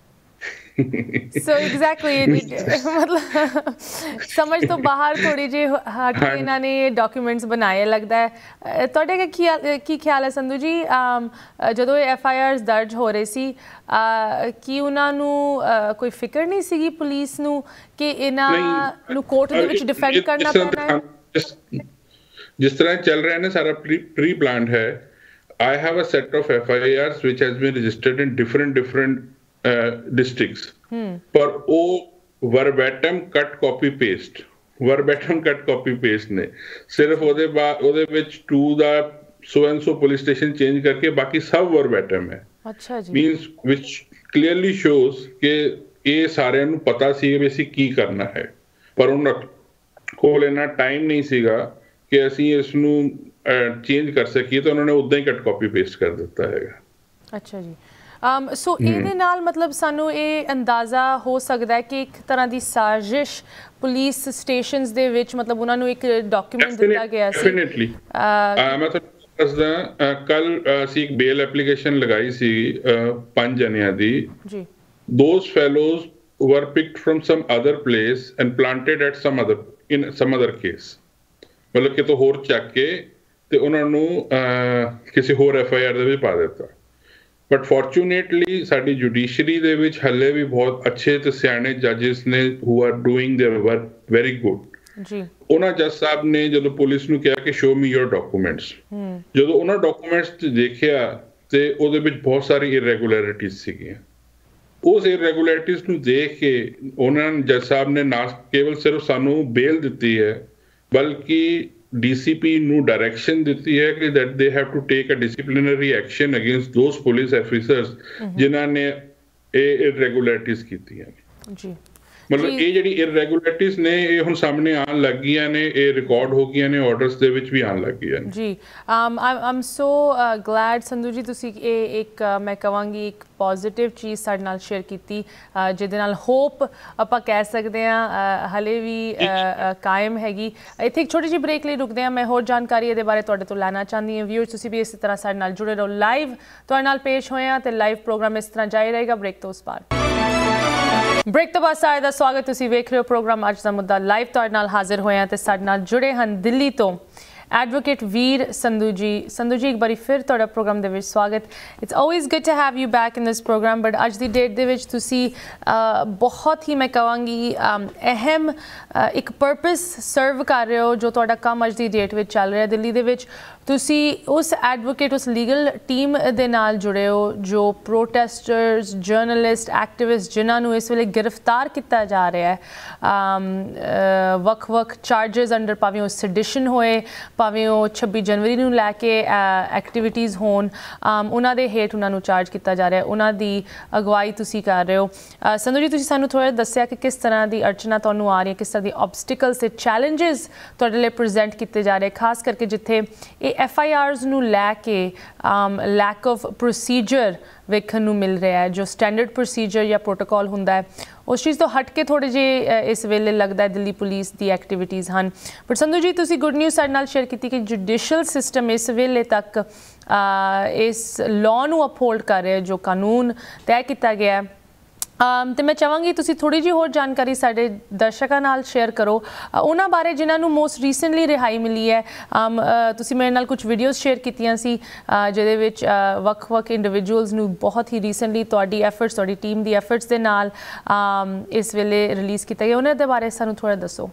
ਸੋ ਐਗਜ਼ੈਕਟਲੀ ਮਤਲਬ ਸਮਝ ਤੋਂ ਬਾਹਰ ਥੋੜੀ ਜਿਹੀ ਹਟ ਕੇ ਇਹਨਾਂ ਨੇ ਡਾਕੂਮੈਂਟਸ ਬਣਾਏ ਲੱਗਦਾ ਹੈ। ਤੁਹਾਡੇ ਕੀ ਖਿਆਲ ਹੈ ਸੰਧੂ ਜੀ, ਜਦੋਂ ਇਹ ਐਫ ਆਈ ਆਰਸ ਦਰਜ ਹੋ ਰਹੇ ਸੀ ਕੀ ਉਹਨਾਂ ਨੂੰ ਕੋਈ ਫਿਕਰ ਨਹੀਂ ਸੀਗੀ ਪੁਲਿਸ ਨੂੰ ਕਿ ਇਹਨਾਂ ਨੂੰ ਕੋਰਟ ਦੇ ਵਿੱਚ ਡਿਫੈਂਡ ਕਰਨਾ ਪੈਣਾ ਹੈ? ਜਿਸ ਤਰ੍ਹਾਂ ਚੱਲ ਰਿਹਾ ਨੇ ਸਾਰਾ ਪ੍ਰੀ ਪਲਾਨਡ ਹੈ। I have a set of F I Rs which has been registered in different different Uh, districts, hmm. पर वो verbatim cut copy paste verbatim cut copy paste ने सिर्फ ਉਹਦੇ ਬਾਅਦ ਉਹਦੇ ਵਿੱਚ to the so and so police station change करके बाकी सब verbatim है। अच्छा जी। means which clearly shows ਕਿ ਇਹ ਸਾਰਿਆਂ ਨੂੰ ਪਤਾ ਸੀ ਵੀ ਅਸੀਂ ਕੀ ਕਰਨਾ ਹੈ, ਪਰ ਉਹਨਾਂ ਕੋਲ ਇੰਨਾ ਟਾਈਮ ਨਹੀਂ ਸੀਗਾ ਕਿ ਅਸੀਂ ਇਸ ਨੂੰ ਚੇਂਜ ਕਰ ਸਕੀਏ, ਤਾਂ ਉਹਨਾਂ ਨੇ ਉਦਾਂ ਹੀ ਕੱਟ ਕਾਪੀ ਪੇਸਟ ਕਰ ਦਿੱਤਾ ਹੈਗਾ। ਅੱਛਾ ਜੀ। ਸੋ ਇਹਦੇ ਨਾਲ ਮਤਲਬ ਸਾਨੂੰ ਇਹ ਅੰਦਾਜ਼ਾ ਹੋ ਸਕਦਾ ਹੈ ਕਿ ਇੱਕ ਤਰ੍ਹਾਂ ਦੀ ਸਾਜ਼ਿਸ਼ ਪੁਲਿਸ ਸਟੇਸ਼ਨਸ ਦੇ ਵਿੱਚ ਮਤਲਬ ਉਹਨਾਂ ਨੂੰ ਇੱਕ ਡਾਕੂਮੈਂਟ ਦਿੱਤਾ ਗਿਆ ਸੀ। ਡੈਫੀਨਿਟਲੀ ਮੈਂ ਤੁਹਾਨੂੰ ਦੱਸਦਾ, ਕੱਲ ਅਸੀਂ ਇੱਕ ਬੇਲ ਐਪਲੀਕੇਸ਼ਨ ਲਗਾਈ ਸੀ ਪੰਜ ਜਣਿਆਂ ਦੀ ਜੀ। Those fellows were picked from some other place and planted at some other in some other case, ਮਤਲਬ ਕਿਤੋਂ ਹੋਰ ਚੱਕ ਕੇ ਤੇ ਉਹਨਾਂ ਨੂੰ ਕਿਸੇ ਹੋਰ ਐਫ ਆਈ ਆਰ ਦੇ ਵਿੱਚ ਪਾ ਦਿੱਤਾ। ਬਟ ਫੋਰਚੂਨੇਟਲੀ ਸਾਡੀ ਜੁਡੀਸ਼ਰੀ ਦੇ ਵਿੱਚ ਹਲੇ ਵੀ ਬਹੁਤ ਅੱਛੇ ਤੇ ਸਿਆਣੇ ਜੱਜਸ ਨੇ who are doing their work very good, ਜੀ ਉਹਨਾਂ ਜੱਜ ਸਾਹਿਬ ਨੇ ਜਦੋਂ ਪੁਲਿਸ ਨੂੰ ਕਿਹਾ ਕਿ ਸ਼ੋ ਮੀ ਯੋਰ ਡਾਕੂਮੈਂਟਸ, ਜਦੋਂ ਉਹਨਾਂ ਡਾਕੂਮੈਂਟਸ ਦੇਖਿਆ ਤੇ ਉਹਦੇ ਵਿੱਚ ਬਹੁਤ ਸਾਰੀ ਇਰੈਗੂਲੈਰਿਟੀਜ਼ ਸੀਗੀਆਂ। ਉਸ ਇਰੈਗੂਲੈਰਿਟੀਜ਼ ਨੂੰ ਦੇਖ ਕੇ ਉਹਨਾਂ ਨੇ ਜੱਜ ਸਾਹਿਬ ਨੇ ਨਾ ਕੇਵਲ ਸਿਰਫ ਸਾਨੂੰ ਬੇਲ ਦਿੱਤੀ ਹੈ ਬਲਕਿ ਡੀਸੀਪੀ ਨੂੰ ਡਾਇਰੈਕਸ਼ਨ ਦਿੱਤੀ ਹੈ ਕਿ that they have to take a disciplinary action against those police officers ਜਿਨ੍ਹਾਂ ਨੇ ਇਹ ਇਰੈਗੂਲੈਰਿਟੀਜ਼ ਕੀਤੀਆਂ ਨੇ। ਜੀ ਮਤਲਬ ਇਹ ਜਿਹੜੀ ਇਰੈਗੂਲੈਰਿਟੀਜ਼ ਨੇ ਇਹ ਹੁਣ ਸਾਹਮਣੇ ਆਉਣ ਲੱਗ ਗਈਆਂ ਨੇ, ਇਹ ਰਿਕਾਰਡ ਹੋ ਗਈਆਂ ਨੇ, ਆਰਡਰਸ ਦੇ ਵਿੱਚ ਵੀ ਆਉਣ ਲੱਗ ਗਈਆਂ ਨੇ। ਜੀ ਆਮ ਆਮ ਸੋ ਗਲੈਡ ਸੰਧੂ ਜੀ ਤੁਸੀਂ ਇਹ ਇੱਕ ਮੈਂ ਕਹਾਂਗੀ ਇੱਕ ਪੋਜ਼ਿਟਿਵ ਚੀਜ਼ ਸਾਡੇ ਨਾਲ ਸ਼ੇਅਰ ਕੀਤੀ ਜਿਹਦੇ ਨਾਲ ਹੋਪ ਆਪਾਂ ਕਹਿ ਸਕਦੇ ਹਾਂ ਹਲੇ ਵੀ ਕਾਇਮ ਹੈਗੀ। ਇੱਥੇ ਇੱਕ ਛੋਟੀ ਜਿਹੀ ਬ੍ਰੇਕ ਲਈ ਰੁਕਦੇ ਹਾਂ, ਮੈਂ ਹੋਰ ਜਾਣਕਾਰੀ ਇਹਦੇ ਬਾਰੇ ਤੁਹਾਡੇ ਤੋਂ ਲੈਣਾ ਚਾਹੁੰਦੀ ਹਾਂ। ਵਿਊਅਰਸ ਤੁਸੀਂ ਵੀ ਇਸੇ ਤਰ੍ਹਾਂ ਸਾਡੇ ਨਾਲ ਜੁੜੇ ਰਹੋ, ਲਾਈਵ ਤੁਹਾਡੇ ਨਾਲ ਪੇਸ਼ ਹੋਏ ਹਾਂ ਤੇ ਲਾਈਵ ਪ੍ਰੋਗਰਾਮ ਇਸ ਤਰ੍ਹਾਂ ਜਾਰੀ ਰਹੇਗਾ। ਬ੍ਰੇਕ ਤੋਂ ਉਸ ਪਾਰ ਬ੍ਰੇਕ ਤੋਂ ਬਾਅਦ ਸਾਰੇ ਦਾ ਸਵਾਗਤ। ਤੁਸੀਂ ਵੇਖ ਰਹੇ ਹੋ ਪ੍ਰੋਗਰਾਮ ਅੱਜ ਦਾ ਮੁੱਦਾ ਲਾਈਵ, ਤੁਹਾਡੇ ਨਾਲ ਹਾਜ਼ਰ ਹੋਏ ਹਾਂ ਤੇ ਸਾਡੇ ਨਾਲ ਜੁੜੇ ਹਨ ਦਿੱਲੀ ਤੋਂ ਐਡਵੋਕੇਟ ਵੀਰ ਸੰਧੂ ਜੀ। ਸੰਧੂ ਜੀ ਇੱਕ ਵਾਰੀ ਫਿਰ ਤੁਹਾਡਾ ਪ੍ਰੋਗਰਾਮ ਦੇ ਵਿੱਚ ਸਵਾਗਤ। It's always good to have you back in this program, but ਅੱਜ ਦੀ ਡੇਟ ਦੇ ਵਿੱਚ ਤੁਸੀਂ ਬਹੁਤ ਹੀ ਮੈਂ ਕਹਾਂਗੀ ਅਹਿਮ ਇੱਕ ਪਰਪਸ ਸਰਵ ਕਰ ਰਹੇ ਹੋ ਜੋ ਤੁਹਾਡਾ ਕੰਮ ਅੱਜ ਦੀ ਡੇਟ ਵਿੱਚ ਚੱਲ ਰਿਹਾ ਦਿੱਲੀ ਦੇ ਵਿੱਚ। ਤੁਸੀਂ ਉਸ ਐਡਵੋਕੇਟ ਉਸ ਲੀਗਲ ਟੀਮ ਦੇ ਨਾਲ ਜੁੜੇ ਹੋ ਜੋ ਪ੍ਰੋਟੈਸਟਰਸ, ਜਰਨਲਿਸਟ, ਐਕਟਿਵਿਸਟ ਜਿਨ੍ਹਾਂ ਨੂੰ ਇਸ ਵੇਲੇ ਗ੍ਰਿਫਤਾਰ ਕੀਤਾ ਜਾ ਰਿਹਾ ਹੈ ਵੱਖ ਵੱਖ ਚਾਰਜਸ ਅੰਡਰ, ਭਾਵੇਂ ਉਹ ਸੈਡੀਸ਼ਨ ਹੋਏ, ਭਾਵੇਂ ਉਹ ਛੱਬੀ ਜਨਵਰੀ ਨੂੰ ਲੈ ਕੇ ਐਕਟੀਵਿਟੀਜ਼ ਹੋਣ, ਉਹਨਾਂ ਦੇ ਹੇਠ ਉਹਨਾਂ ਨੂੰ ਚਾਰਜ ਕੀਤਾ ਜਾ ਰਿਹਾ, ਉਹਨਾਂ ਦੀ ਅਗਵਾਈ ਤੁਸੀਂ ਕਰ ਰਹੇ ਹੋ। ਸੰਧੂ ਜੀ ਤੁਸੀਂ ਸਾਨੂੰ ਥੋੜ੍ਹਾ ਦੱਸਿਆ ਕਿ ਕਿਸ ਤਰ੍ਹਾਂ ਦੀ ਅੜਚਨਾ ਤੁਹਾਨੂੰ ਆ ਰਹੀ ਹੈ, ਕਿਸ ਤਰ੍ਹਾਂ ਦੀ ਆਬਸਟੀਕਲਸ ਤੇ ਚੈਲੰਜਸ ਤੁਹਾਡੇ ਲਈ ਪ੍ਰੈਜ਼ੈਂਟ ਕੀਤੇ ਜਾ ਰਹੇ, ਖਾਸ ਕਰਕੇ ਜਿੱਥੇ ਇਹ ਐਫ ਆਈ ਆਰਜ਼ ਨੂੰ ਲੈ ਕੇ ਲੈਕ ਆਫ ਪ੍ਰੋਸੀਜਰ ਵੇਖਣ ਨੂੰ ਮਿਲ ਰਿਹਾ ਹੈ, ਜੋ ਸਟੈਂਡਰਡ ਪ੍ਰੋਸੀਜਰ ਜਾਂ ਪ੍ਰੋਟੋਕੋਲ ਹੁੰਦਾ ਹੈ ਉਸ ਚੀਜ਼ ਤੋਂ ਹਟ ਕੇ ਥੋੜ੍ਹੇ ਜਿਹੇ ਇਸ ਵੇਲੇ ਲੱਗਦਾ ਹੈ ਦਿੱਲੀ ਪੁਲਿਸ ਦੀ ਐਕਟੀਵਿਟੀਜ਼ ਹਨ। ਬਟ ਸੰਧੂ ਜੀ ਤੁਸੀਂ ਗੁੱਡ ਨਿਊਜ਼ ਸਾਡੇ ਨਾਲ ਸ਼ੇਅਰ ਕੀਤੀ ਕਿ ਜੁਡੀਸ਼ੀਅਲ ਸਿਸਟਮ ਇਸ ਵੇਲੇ ਤੱਕ ਇਸ ਲਾਅ ਨੂੰ ਅਪਹੋਲਡ ਕਰ ਰਿਹਾ ਜੋ ਕਾਨੂੰਨ ਤੈਅ ਕੀਤਾ ਗਿਆ ਹੈ। ਤੇ ਮੈਂ ਚਾਹਾਂਗੀ ਤੁਸੀਂ ਥੋੜ੍ਹੀ ਜਿਹੀ ਹੋਰ ਜਾਣਕਾਰੀ ਸਾਡੇ ਦਰਸ਼ਕਾਂ ਨਾਲ ਸ਼ੇਅਰ ਕਰੋ ਉਹਨਾਂ ਬਾਰੇ ਜਿਨ੍ਹਾਂ ਨੂੰ ਮੋਸਟ ਰੀਸੈਂਟਲੀ ਰਿਹਾਈ ਮਿਲੀ ਹੈ। ਤੁਸੀਂ ਮੇਰੇ ਨਾਲ ਕੁਝ ਵੀਡੀਓਜ਼ ਸ਼ੇਅਰ ਕੀਤੀਆਂ ਸੀ ਜਿਹਦੇ ਵਿੱਚ ਵੱਖ ਵੱਖ ਇੰਡੀਵਿਜੂਅਲਸ ਨੂੰ ਬਹੁਤ ਹੀ ਰੀਸੈਂਟਲੀ ਤੁਹਾਡੀ ਐਫਰਟਸ, ਤੁਹਾਡੀ ਟੀਮ ਦੀ ਐਫਰਟਸ ਦੇ ਨਾਲ ਇਸ ਵੇਲੇ ਰਿਲੀਜ਼ ਕੀਤਾ ਗਿਆ, ਉਹਨਾਂ ਦੇ ਬਾਰੇ ਸਾਨੂੰ ਥੋੜ੍ਹਾ ਦੱਸੋ।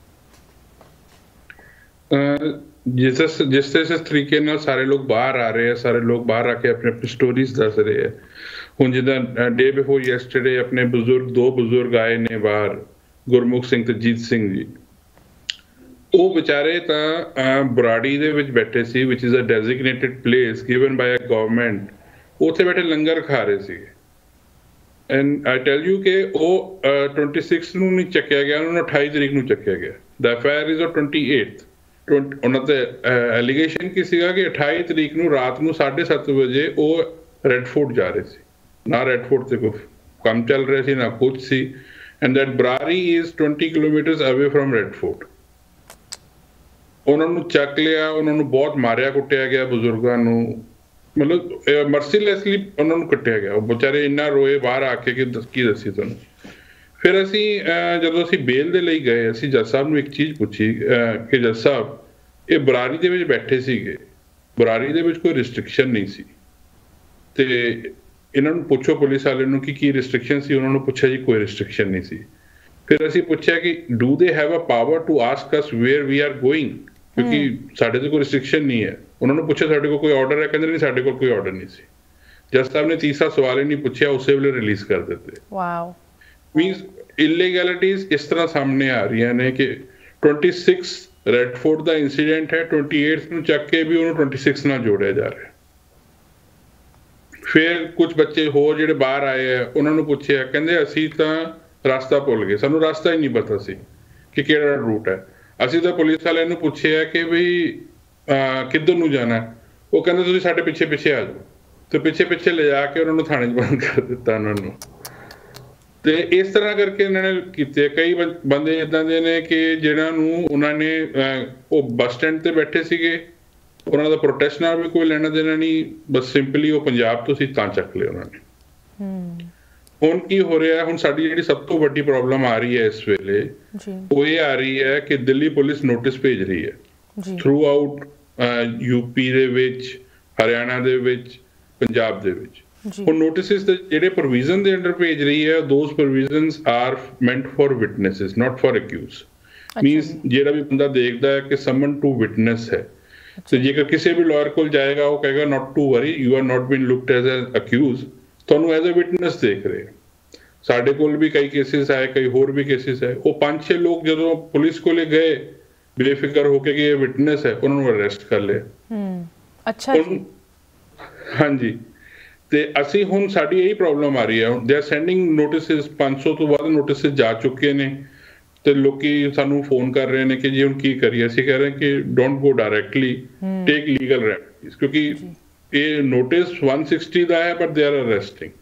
ਜਿਸ ਜਿਸ ਜਿਸ ਤਰੀਕੇ ਨਾਲ ਸਾਰੇ ਲੋਕ ਬਾਹਰ ਆ ਰਹੇ ਹੈ, ਸਾਰੇ ਲੋਕ ਬਾਹਰ ਆ ਕੇ ਆਪਣੇ ਆਪਣੀ ਸਟੋਰੀਜ਼ ਦੱਸ ਰਹੇ ਹੈ। ਹੁਣ ਜਿੱਦਾਂ ਡੇ ਬਿਫੋਰ ਯੈਸਟਰਡੇ ਆਪਣੇ ਬਜ਼ੁਰਗ ਦੋ ਬਜ਼ੁਰਗ ਆਏ ਨੇ ਬਾਹਰ, ਗੁਰਮੁਖ ਸਿੰਘ ਤੇ ਜੀਤ ਸਿੰਘ ਜੀ, ਉਹ ਵਿਚਾਰੇ ਤਾਂ ਬਰਾੜੀ ਦੇ ਵਿੱਚ ਬੈਠੇ ਸੀ which is a designated place given by a government, ਉੱਥੇ ਬੈਠੇ ਲੰਗਰ ਖਾ ਰਹੇ ਸੀਗੇ। ਐਂਡ ਆਈ ਟੈਲ ਯੂ ਕਿ ਉਹ ਛੱਬੀ ਨੂੰ ਨਹੀਂ ਚੱਕਿਆ ਗਿਆ, ਉਹਨਾਂ ਨੂੰ ਅਠਾਈ ਤਰੀਕ ਨੂੰ ਚੱਕਿਆ ਗਿਆ। ਦ ਅਫੇਅਰ ਇਜ਼ ਆਨ ਅਠਾਈ। ਉਹਨਾਂ ਤੇ ਐਲੀਗੇਸ਼ਨ ਕੀ ਸੀਗਾ ਕਿ ਅਠਾਈ ਤਰੀਕ ਨੂੰ ਰਾਤ ਨੂੰ ਸਾਢੇ ਸੱਤ ਵਜੇ ਉਹ ਰੈੱਡ ਫੋਰਟ ਜਾ ਰਹੇ ਸੀ, ਨਾ ਰੈੱਡ ਫੋਰਟ ਤੇ ਕੋਈ ਕੰਮ ਚੱਲ ਰਿਹਾ ਸੀ ਨਾ ਕੁਝ ਸੀ। And that Burari is twenty kilometres away from Red Fort. ਉਹਨਾਂ ਨੂੰ ਚੱਕ ਲਿਆ, ਉਹਨਾਂ ਨੂੰ ਬਹੁਤ ਮਾਰਿਆ ਕੁੱਟਿਆ ਗਿਆ ਬਜ਼ੁਰਗਾਂ ਨੂੰ, ਮਤਲਬ ਮਰਸੀਲੈਸਲੀ ਉਹਨਾਂ ਨੂੰ ਕੱਟਿਆ ਗਿਆ। ਉਹ ਵਿਚਾਰੇ ਇੰਨਾ ਰੋਏ ਬਾਹਰ ਆ ਕੇ ਕਿ ਕੀ ਦੱਸੀ ਤੁਹਾਨੂੰ। ਫਿਰ ਅਸੀਂ ਜਦੋਂ ਅਸੀਂ ਬੇਲ ਦੇ ਲਈ ਗਏ, ਅਸੀਂ ਜੱਜ ਸਾਹਿਬ ਨੂੰ ਇੱਕ ਚੀਜ਼ ਪੁੱਛੀ ਕਿ ਜੱਜ ਸਾਹਿਬ ਇਹ ਬਰਾਰੀ ਦੇ ਵਿੱਚ ਬੈਠੇ ਸੀਗੇ, ਬਰਾਰੀ ਦੇ ਵਿੱਚ ਕੋਈ ਰਿਸਟ੍ਰਿਕਸ਼ਨ ਨਹੀਂ ਸੀ ਤੇ ਇਹਨਾਂ ਨੂੰ ਪੁੱਛੋ ਪੁਲਿਸ ਵਾਲੇ ਨੂੰ ਕਿ ਕੀ ਰਿਸਟ੍ਰਿਕਸ਼ਨ ਸੀ। ਉਹਨਾਂ ਨੂੰ ਪੁੱਛਿਆ ਜੀ ਕੋਈ ਰਿਸਟ੍ਰਿਕਸ਼ਨ ਨਹੀਂ ਸੀ। ਫਿਰ ਅਸੀਂ ਪੁੱਛਿਆ ਕਿ do they have a power to ask us where we are going, ਕਿਉਂਕਿ ਸਾਡੇ ਤੇ ਕੋਈ ਰਿਸਟ੍ਰਿਕਸ਼ਨ ਨਹੀਂ ਹੈ। ਉਹਨਾਂ ਨੂੰ ਪੁੱਛਿਆ ਸਾਡੇ ਕੋਲ ਕੋਈ ਆਰਡਰ ਹੈ, ਕਹਿੰਦੇ ਨਹੀਂ ਸਾਡੇ ਕੋਲ ਕੋਈ ਆਰਡਰ ਨਹੀਂ ਸੀ। ਜੱਜ ਸਾਹਿਬ ਨੇ ਤੀਸਰਾ ਸਵਾਲ ਹੀ ਨਹੀਂ ਪੁੱਛਿਆ, ਉਸੇ ਵੇਲੇ ਰਿਲੀਜ਼ ਕਰ ਦਿੱਤੇ। ਵਾਓ। ਮੀਨਸ ਇਲੀਗੈਲਿਟੀਜ਼ ਇਸ ਤਰ੍ਹਾਂ ਸਾਹਮਣੇ ਆ ਰਹੀਆਂ ਨੇ ਕਿ ਛੱਬੀ ਰੈੱਡ ਫੋਰਟ ਦਾ ਇਨਸੀਡੈਂਟ ਹੈ, ਅਠਾਈ ਨੂੰ ਚੱਕ ਕੇ ਵੀ ਉਹਨੂੰ ਛੱਬੀ ਨਾਲ ਜੋੜਿਆ ਜਾ ਰਿਹਾ। ਫਿਰ ਕੁਝ ਬੱਚੇ ਹੋਰ ਜਿਹੜੇ ਬਾਹਰ ਆਏ ਆ ਉਹਨਾਂ ਨੂੰ ਪੁੱਛਿਆ, ਕਹਿੰਦੇ ਅਸੀਂ ਤਾਂ ਰਸਤਾ ਭੁੱਲ ਗਏ, ਸਾਨੂੰ ਰਸਤਾ ਹੀ ਨਹੀਂ ਪਤਾ ਸੀ ਕਿ ਕਿਹੜਾ ਰੂਟ ਹੈ। ਅਸੀਂ ਤਾਂ ਪੁਲਿਸ ਵਾਲਿਆਂ ਨੂੰ ਪੁੱਛਿਆ ਕਿ ਬਈ ਕਿੱਧਰ ਨੂੰ ਜਾਣਾ, ਉਹ ਕਹਿੰਦੇ ਤੁਸੀਂ ਸਾਡੇ ਪਿੱਛੇ ਪਿੱਛੇ ਆ ਜਾਓ, ਤੇ ਪਿੱਛੇ ਪਿੱਛੇ ਲਿਜਾ ਕੇ ਉਹਨਾਂ ਨੂੰ ਥਾਣੇ 'ਚ ਬੰਦ ਕਰ ਦਿੱਤਾ ਉਹਨਾਂ ਨੂੰ। ਤੇ ਇਸ ਤਰ੍ਹਾਂ ਕਰਕੇ ਇਹਨਾਂ ਨੇ ਕੀਤੇ। ਕਈ ਬੰਦੇ ਇੱਦਾਂ ਦੇ ਨੇ ਕਿ ਜਿਹਨਾਂ ਨੂੰ ਉਹਨਾਂ ਨੇ ਉਹ ਬੱਸ ਸਟੈਂਡ ਤੇ ਬੈਠੇ ਸੀਗੇ, ਉਹਨਾਂ ਦਾ ਪ੍ਰੋਟੈਸਟ ਨਾਲ ਵੀ ਕੋਈ ਲੈਣਾ ਦੇਣਾ ਨਹੀਂ, ਬਸ ਸਿੰਪਲੀ ਉਹ ਪੰਜਾਬ ਤੋਂ ਸੀ ਤਾਂ ਚੱਕ ਲਿਆ ਉਹਨਾਂ ਨੇ। ਹੁਣ ਕੀ ਹੋ ਰਿਹਾ, ਹੁਣ ਸਾਡੀ ਜਿਹੜੀ ਸਭ ਤੋਂ ਵੱਡੀ ਪ੍ਰੋਬਲਮ ਆ ਰਹੀ ਹੈ ਇਸ ਵੇਲੇ ਉਹ ਇਹ ਆ ਰਹੀ ਹੈ ਕਿ ਦਿੱਲੀ ਪੁਲਿਸ ਨੋਟਿਸ ਭੇਜ ਰਹੀ ਹੈ ਥਰੂ ਆਊਟ ਯੂਪੀ ਦੇ ਵਿੱਚ, ਹਰਿਆਣਾ ਦੇ ਵਿੱਚ, ਪੰਜਾਬ ਦੇ ਵਿੱਚ। ਹੁਣ ਨੋਟਿਸਿਸ ਦੇ ਜਿਹੜੇ ਪ੍ਰੋਵੀਜ਼ਨ ਦੇ ਅੰਡਰ ਭੇਜ ਰਹੀ ਹੈ, those provisions are meant for witnesses, not for accused. Means ਜਿਹੜਾ ਵੀ ਬੰਦਾ ਦੇਖਦਾ ਹੈ ਕਿ ਸਮਨ ਟੂ ਵਿਟਨੈਸ ਹੈ, ਤੇ ਜੇਕਰ ਕਿਸੇ ਵੀ ਲਾਇਰ ਕੋਲ ਜਾਏਗਾ ਉਹ ਕਹੇਗਾ not to worry, you are not been looked as an accused, ਤੁਹਾਨੂੰ ਐਜ਼ ਅ ਵਿਟਨੈਸ ਦੇਖ ਰਹੇ। ਸਾਡੇ ਕੋਲ ਵੀ ਕਈ ਕੇਸਿਸ ਆਏ, ਕਈ ਹੋਰ ਵੀ ਕੇਸਿਸ ਆਏ, ਉਹ ਪੰਜ ਛੇ ਲੋਕ ਜਦੋਂ ਪੁਲਿਸ ਕੋਲੇ ਗਏ ਬੇਫਿਕਰ ਹੋ ਕੇ ਕਿ ਇਹ ਵਿਟਨੈਸ ਹੈ, ਉਹਨਾਂ ਨੂੰ ਅਰੈਸਟ ਕਰ ਲਿਆ। ਹੂੰ, ਅੱਛਾ ਜੀ। ਹਾਂਜੀ, ਤੇ ਅਸੀਂ ਹੁਣ ਸਾਡੀ ਇਹੀ ਪ੍ਰੋਬਲਮ ਆ ਰਹੀ ਹੈ, ਦੇ ਆਰ ਸੈਂਡਿੰਗ ਨੋਟਿਸਿਸ, ਪੰਜ ਸੌ ਤੋਂ ਵੱਧ ਨੋਟਿਸਿਸ ਜਾ ਚੁੱਕੇ ਨੇ, ਤੇ ਲੋਕੀ ਸਾਨੂੰ ਫੋਨ ਕਰ ਰਹੇ ਨੇ ਕਿ ਜੀ ਹੁਣ ਕੀ ਕਰੀਏ। ਅਸੀਂ ਕਹਿ ਰਹੇ ਕਿ don't go directly, take legal remedies, ਕਿਉਂਕਿ ਇਹ ਨੋਟਿਸ ਇੱਕ ਸੌ ਸਾਠ ਦਾ ਹੈ ਬਟ ਦੇ ਆਰ ਅਰੈਸਟਿੰਗ।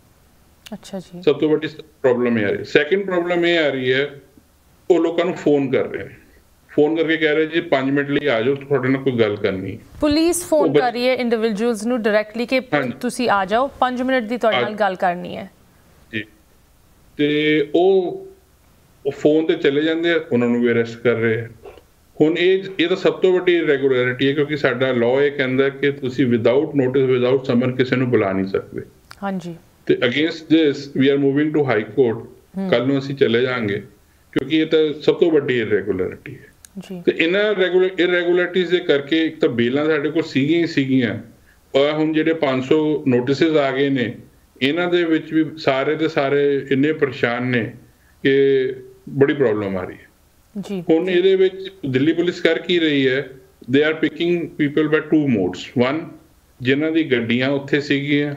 ਅੱਛਾ ਜੀ, ਸਭ ਤੋਂ ਵੱਡੀ ਪ੍ਰੋਬਲਮ ਇਹ ਆ ਰਹੀ। ਸੈਕੰਡ ਪ੍ਰੋਬਲਮ ਇਹ ਆ ਰਹੀ ਹੈ, ਉਹ ਲੋਕਾਂ ਨੂੰ ਫੋਨ ਕਰ ਰਹੇ ਨੇ, ਫੋਨ ਕਰਕੇ ਕਹਿ ਰਹੇ ਜੀ ਪੰਜ ਮਿੰਟ ਲਈ ਆ ਜਾਓ, ਤੁਹਾਡੇ ਨਾਲ ਕੋਈ ਗੱਲ ਕਰਨੀ। ਪੁਲਿਸ ਫੋਨ ਕਰ ਰਹੀ ਹੈ ਇੰਡੀਵਿਜੂਅਲਸ ਨੂੰ ਡਾਇਰੈਕਟਲੀ ਕਿ ਤੁਸੀਂ ਆ ਜਾਓ, ਪੰਜ ਮਿੰਟ ਦੀ ਤੁਹਾਡੇ ਨਾਲ ਗੱਲ ਕਰਨੀ ਹੈ ਜੀ, ਤੇ ਉਹ ਉਹ ਫੋਨ ਤੇ ਚਲੇ ਜਾਂਦੇ ਆ, ਉਹਨਾਂ ਨੂੰ ਵੀ ਅਰੈਸਟ ਕਰ ਰਹੇ ਆ। ਹੁਣ ਇਹ ਇਹ ਤਾਂ ਸਭ ਤੋਂ ਵੱਡੀ ਇਰੈਗੂਲੈਰਿਟੀ ਹੈ, ਕਿਉਂਕਿ ਸਾਡਾ ਲਾਅ ਇਹ ਕਹਿੰਦਾ ਕਿ ਤੁਸੀਂ ਵਿਦਆਊਟ ਨੋਟਿਸ, ਵਿਦਆਊਟ ਸਮਨ ਕਿਸੇ ਨੂੰ ਬੁਲਾ ਨਹੀਂ ਸਕਦੇ। ਹਾਂਜੀ, ਤੇ against this we are moving to high court. ਕੱਲ ਨੂੰ ਅਸੀਂ ਚਲੇ ਜਾਾਂਗੇ, ਕਿਉਂਕਿ ਇਹ ਤਾਂ ਸਭ ਤੋਂ ਵੱਡੀ ਇਰੈਗੂਲੈਰਿਟੀ ਹੈ ਜੀ। ਤੇ ਇਹਨਾਂ ਇਰੈਗੂਲੈਰਿਟੀਜ਼ ਦੇ ਕਰਕੇ ਇੱਕ ਤਾਂ ਬੇਲਾਂ ਸਾਡੇ ਕੋਲ ਸੀਗੀਆਂ ਹੀ ਸੀਗੀਆਂ, ਔਰ ਹੁਣ ਜਿਹੜੇ ਪੰਜ ਸੌ ਨੋਟਿਸਿਸ ਆ ਗਏ ਨੇ, ਇਹਨਾਂ ਦੇ ਵਿੱਚ ਵੀ ਸਾਰੇ ਦੇ ਸਾਰੇ ਇੰਨੇ ਪਰੇਸ਼ਾਨ ਨੇ ਕਿ ਬੜੀ ਪ੍ਰੋਬਲਮ ਆ ਰਹੀ ਹੈ ਜੀ। ਹੁਣ ਇਹਦੇ ਵਿੱਚ ਦਿੱਲੀ ਪੁਲਿਸ ਕਰ ਕੀ ਰਹੀ ਹੈ, they are picking people by two modes. One, ਜਿਨ੍ਹਾਂ ਦੀ ਗੱਡੀਆਂ ਉੱਥੇ ਸੀਗੀਆਂ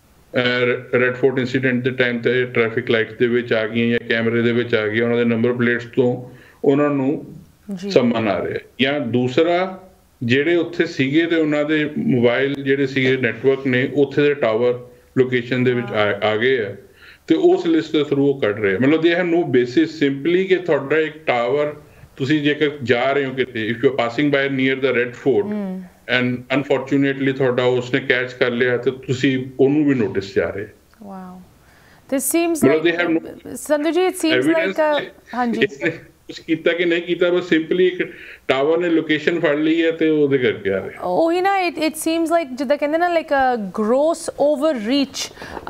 ਰੈੱਡ ਫੋਰਟ ਇੰਸੀਡੈਂਟ ਦੇ ਟਾਈਮ ਤੇ ਟ੍ਰੈਫਿਕ ਲਾਈਟਸ ਦੇ ਵਿੱਚ ਆ ਗਈਆਂ ਜਾਂ ਕੈਮਰੇ ਦੇ ਵਿੱਚ ਆ ਗਈਆਂ, ਉਹਨਾਂ ਦੇ ਨੰਬਰ ਪਲੇਟਸ ਤੋਂ ਉਹਨਾਂ ਨੂੰ ਸਮਨ ਆ ਰਿਹਾ। ਜਾਂ ਦੂਸਰਾ, ਜਿਹੜੇ ਉੱਥੇ ਸੀਗੇ ਤੇ ਉਹਨਾਂ ਦੇ ਮੋਬਾਈਲ ਜਿਹੜੇ ਸੀਗੇ ਨੈਟਵਰਕ ਨੇ ਉੱਥੇ ਦੇ ਟਾਵਰ ਲੋਕੇਸ਼ਨ ਦੇ ਵਿੱਚ ਆ ਗਏ ਆ, ਤੇ ਉਸ ਲਿਸਟ ਦੇ ਥਰੂ ਉਹ ਕੱਢ ਰਹੇ ਆ। ਮਤਲਬ they have no basis, simply ਕਿ ਤੁਹਾਡਾ ਇੱਕ ਟਾਵਰ, ਤੁਸੀਂ ਜੇਕਰ ਜਾ ਰਹੇ ਹੋ ਕਿਤੇ, if you are passing by near the Red Fort and unfortunately ਤੁਹਾਡਾ ਉਸਨੇ ਕੈਚ ਕਰ ਲਿਆ, ਤੇ ਤੁਸੀਂ ਉਹਨੂੰ ਵੀ ਨੋਟਿਸ ਜਾ ਰਹੇ। Wow, this seems like Sandhu ji, it seems like ਹਾਂਜੀ ਕੁਝ ਕੀਤਾ ਕਿ ਨਹੀਂ ਕੀਤਾ, ਬਸ ਸਿੰਪਲੀ ਇੱਕ ਟਾਵਰ ਨੇ ਲੋਕੇਸ਼ਨ ਫੜ ਲਈ ਹੈ ਤੇ ਉਹਦੇ ਕਰਕੇ ਆ ਰਹੇ। ਉਹੀ ਨਾ, ਇਟ ਇਟ ਸੀਮਸ ਲਾਈਕ ਜਿੱਦਾਂ ਕਹਿੰਦੇ ਨਾ, ਲਾਈਕ ਗ੍ਰੋਸ ਓਵਰ ਰੀਚ,